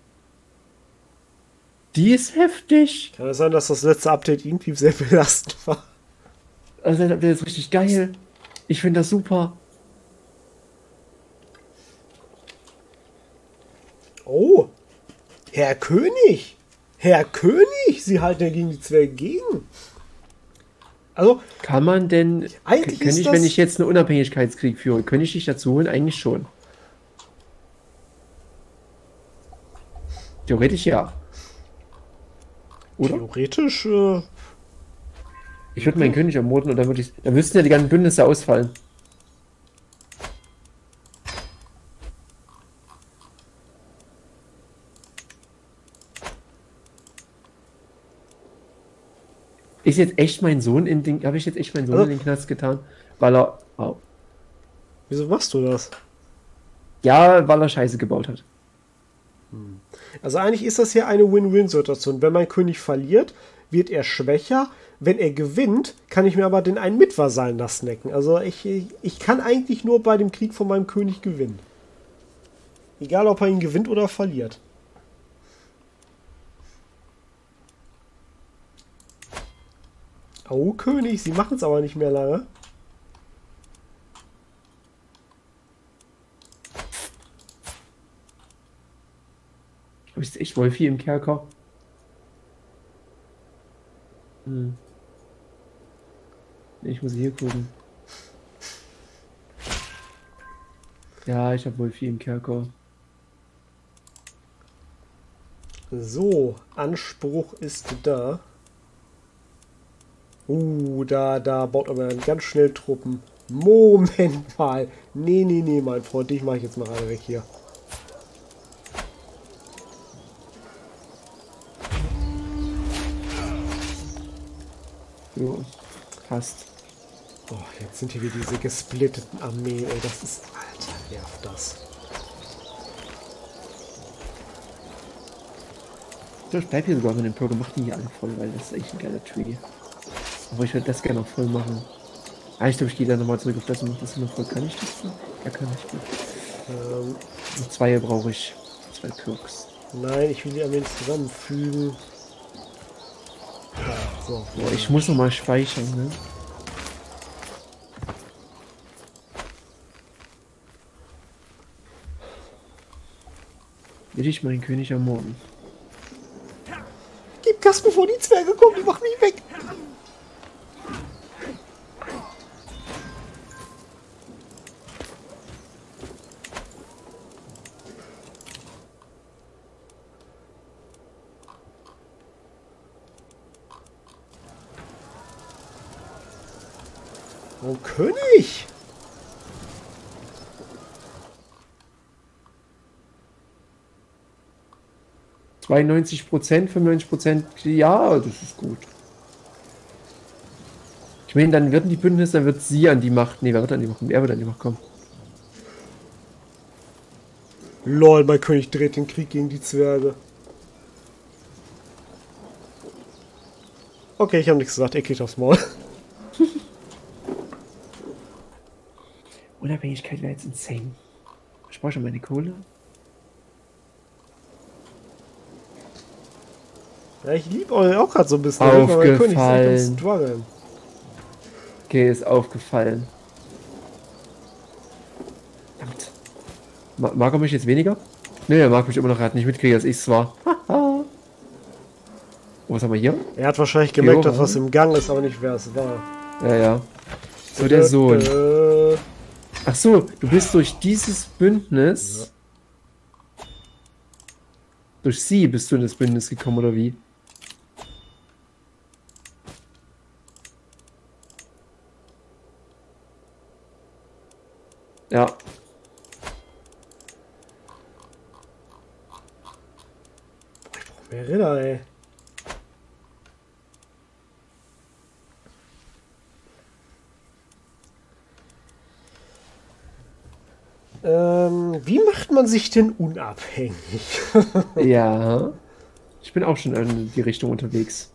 Die ist heftig. Kann es sein, dass das letzte Update irgendwie sehr belastend war? Also der ist richtig geil. Ich finde das super. Oh, Herr König! Herr König! Sie halten ja gegen die Zwerge gegen. Also, Kann man denn. eigentlich Könnte ist ich, das... wenn ich jetzt einen Unabhängigkeitskrieg führe, könnte ich dich dazu holen? Eigentlich schon. Theoretisch ja. Oder? Theoretisch, Ich würde meinen König ermorden und dann würde ich. Dann müssten ja die ganzen Bündnisse ausfallen. Ist jetzt echt mein Sohn in den. Habe ich jetzt echt meinen Sohn in den Knast getan? Weil er. Oh, wieso machst du das? ja, weil er Scheiße gebaut hat. Also eigentlich ist das ja eine Win-Win-Situation. Wenn mein König verliert, wird er schwächer. Wenn er gewinnt, kann ich mir aber den einen Mitvasallen da snacken. Also ich kann eigentlich nur bei dem Krieg von meinem König gewinnen. Egal, ob er ihn gewinnt oder verliert. Oh, König, Sie machen es aber nicht mehr lange. Aber ist echt Wolfi im Kerker? Hm. Ich muss hier gucken. Ja, ich habe Wolfi im Kerker. So, Anspruch ist da. Da baut aber dann ganz schnell Truppen. Moment mal. Nee, mein Freund, dich mache ich jetzt mal alle weg hier. So, passt. Oh, jetzt sind hier wieder diese gesplitteten Armeen, ey. Das ist... Alter, nervt das. So, ich bleib hier sogar mit dem Bürger, mach die hier alle voll, weil das ist echt ein geiler Trigger. Aber ich würde das gerne noch voll machen. Ah, ich glaube, ich gehe da nochmal zurück auf das und mach das noch voll. Kann ich das? Ja, kann ich gut. Und zwei brauche ich. Zwei Perks. Nein, ich will die Armeen zusammenfügen. Ja, so. Boah, ich muss nochmal speichern, ne? Will ich meinen König ermorden? Gib Gas, bevor die Zwerge kommen, die machen mich weg. Oh, König! %, 95%, ja, das ist gut. Ich meine, dann werden die Bündnisse, dann wird sie an die Macht. Nee, wer wird an die Macht? Er wird an die Macht kommen. Lol, mein König dreht den Krieg gegen die Zwerge. Okay, ich habe nichts gesagt, er kriegt aufs Maul. Unabhängigkeit wäre jetzt insane. Ich brauche schon meine Kohle. Ja, ich liebe euch auch gerade so ein bisschen. Mein König ist echt am struggeln. Okay, ist aufgefallen. Verdammt. Mag er mich jetzt weniger? Ne, er mag mich immer noch. Er hat nicht mitgekriegt, als ich es war. Oh, was haben wir hier? Er hat wahrscheinlich gemerkt, dass was im Gang ist, aber nicht wer es war. Ja, ja. So, der Sohn. Ach so, du bist durch dieses Bündnis... Ja. Durch sie bist du in das Bündnis gekommen, oder wie? Ja. Der Ritter, ey. Wie macht man sich denn unabhängig? Ja. Ich bin auch schon in die Richtung unterwegs.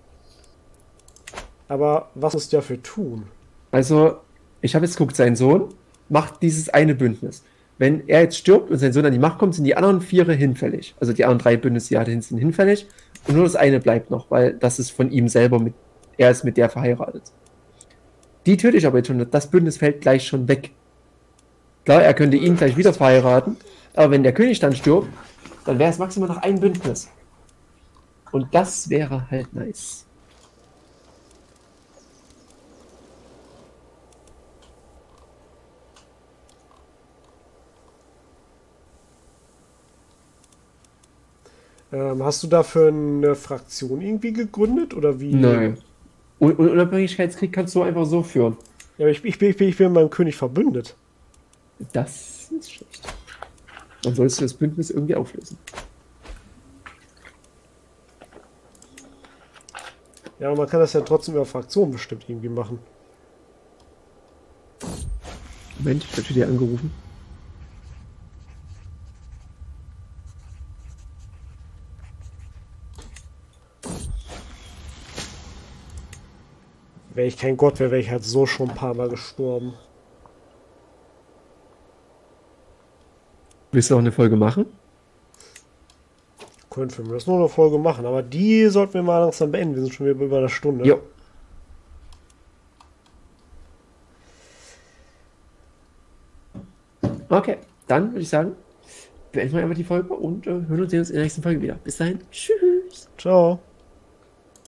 Aber was musst du dafür tun? Also, ich habe jetzt geguckt, sein Sohn macht dieses eine Bündnis. Wenn er jetzt stirbt und sein Sohn an die Macht kommt, sind die anderen 4 hinfällig. Also die anderen 3 Bündnisse, die er hatte, sind hinfällig. Und nur das eine bleibt noch, weil das ist von ihm selber mit. Er ist mit der verheiratet. Die töte ich aber jetzt schon. Das Bündnis fällt gleich schon weg. Klar, er könnte ihn gleich wieder verheiraten. Aber wenn der König dann stirbt, dann wäre es maximal noch ein Bündnis. Und das wäre halt nice. Hast du dafür eine Fraktion irgendwie gegründet oder wie? Nö. Und Unabhängigkeitskrieg kannst du einfach so führen. Ja, aber ich bin mit meinem König verbündet. Das ist schlecht. Dann sollst du das Bündnis irgendwie auflösen. Ja, aber man kann das ja trotzdem über Fraktionen bestimmt irgendwie machen. Moment, ich werde dir angerufen. Wäre ich kein Gott, wäre ich halt so schon ein paar Mal gestorben. Willst du auch eine Folge machen? Könnten wir das nur eine Folge machen, aber die sollten wir mal langsam beenden. Wir sind schon wieder über eine Stunde. Jo. Okay, dann würde ich sagen, beenden wir einfach die Folge und hören uns in der nächsten Folge wieder. Bis dahin. Tschüss. Ciao.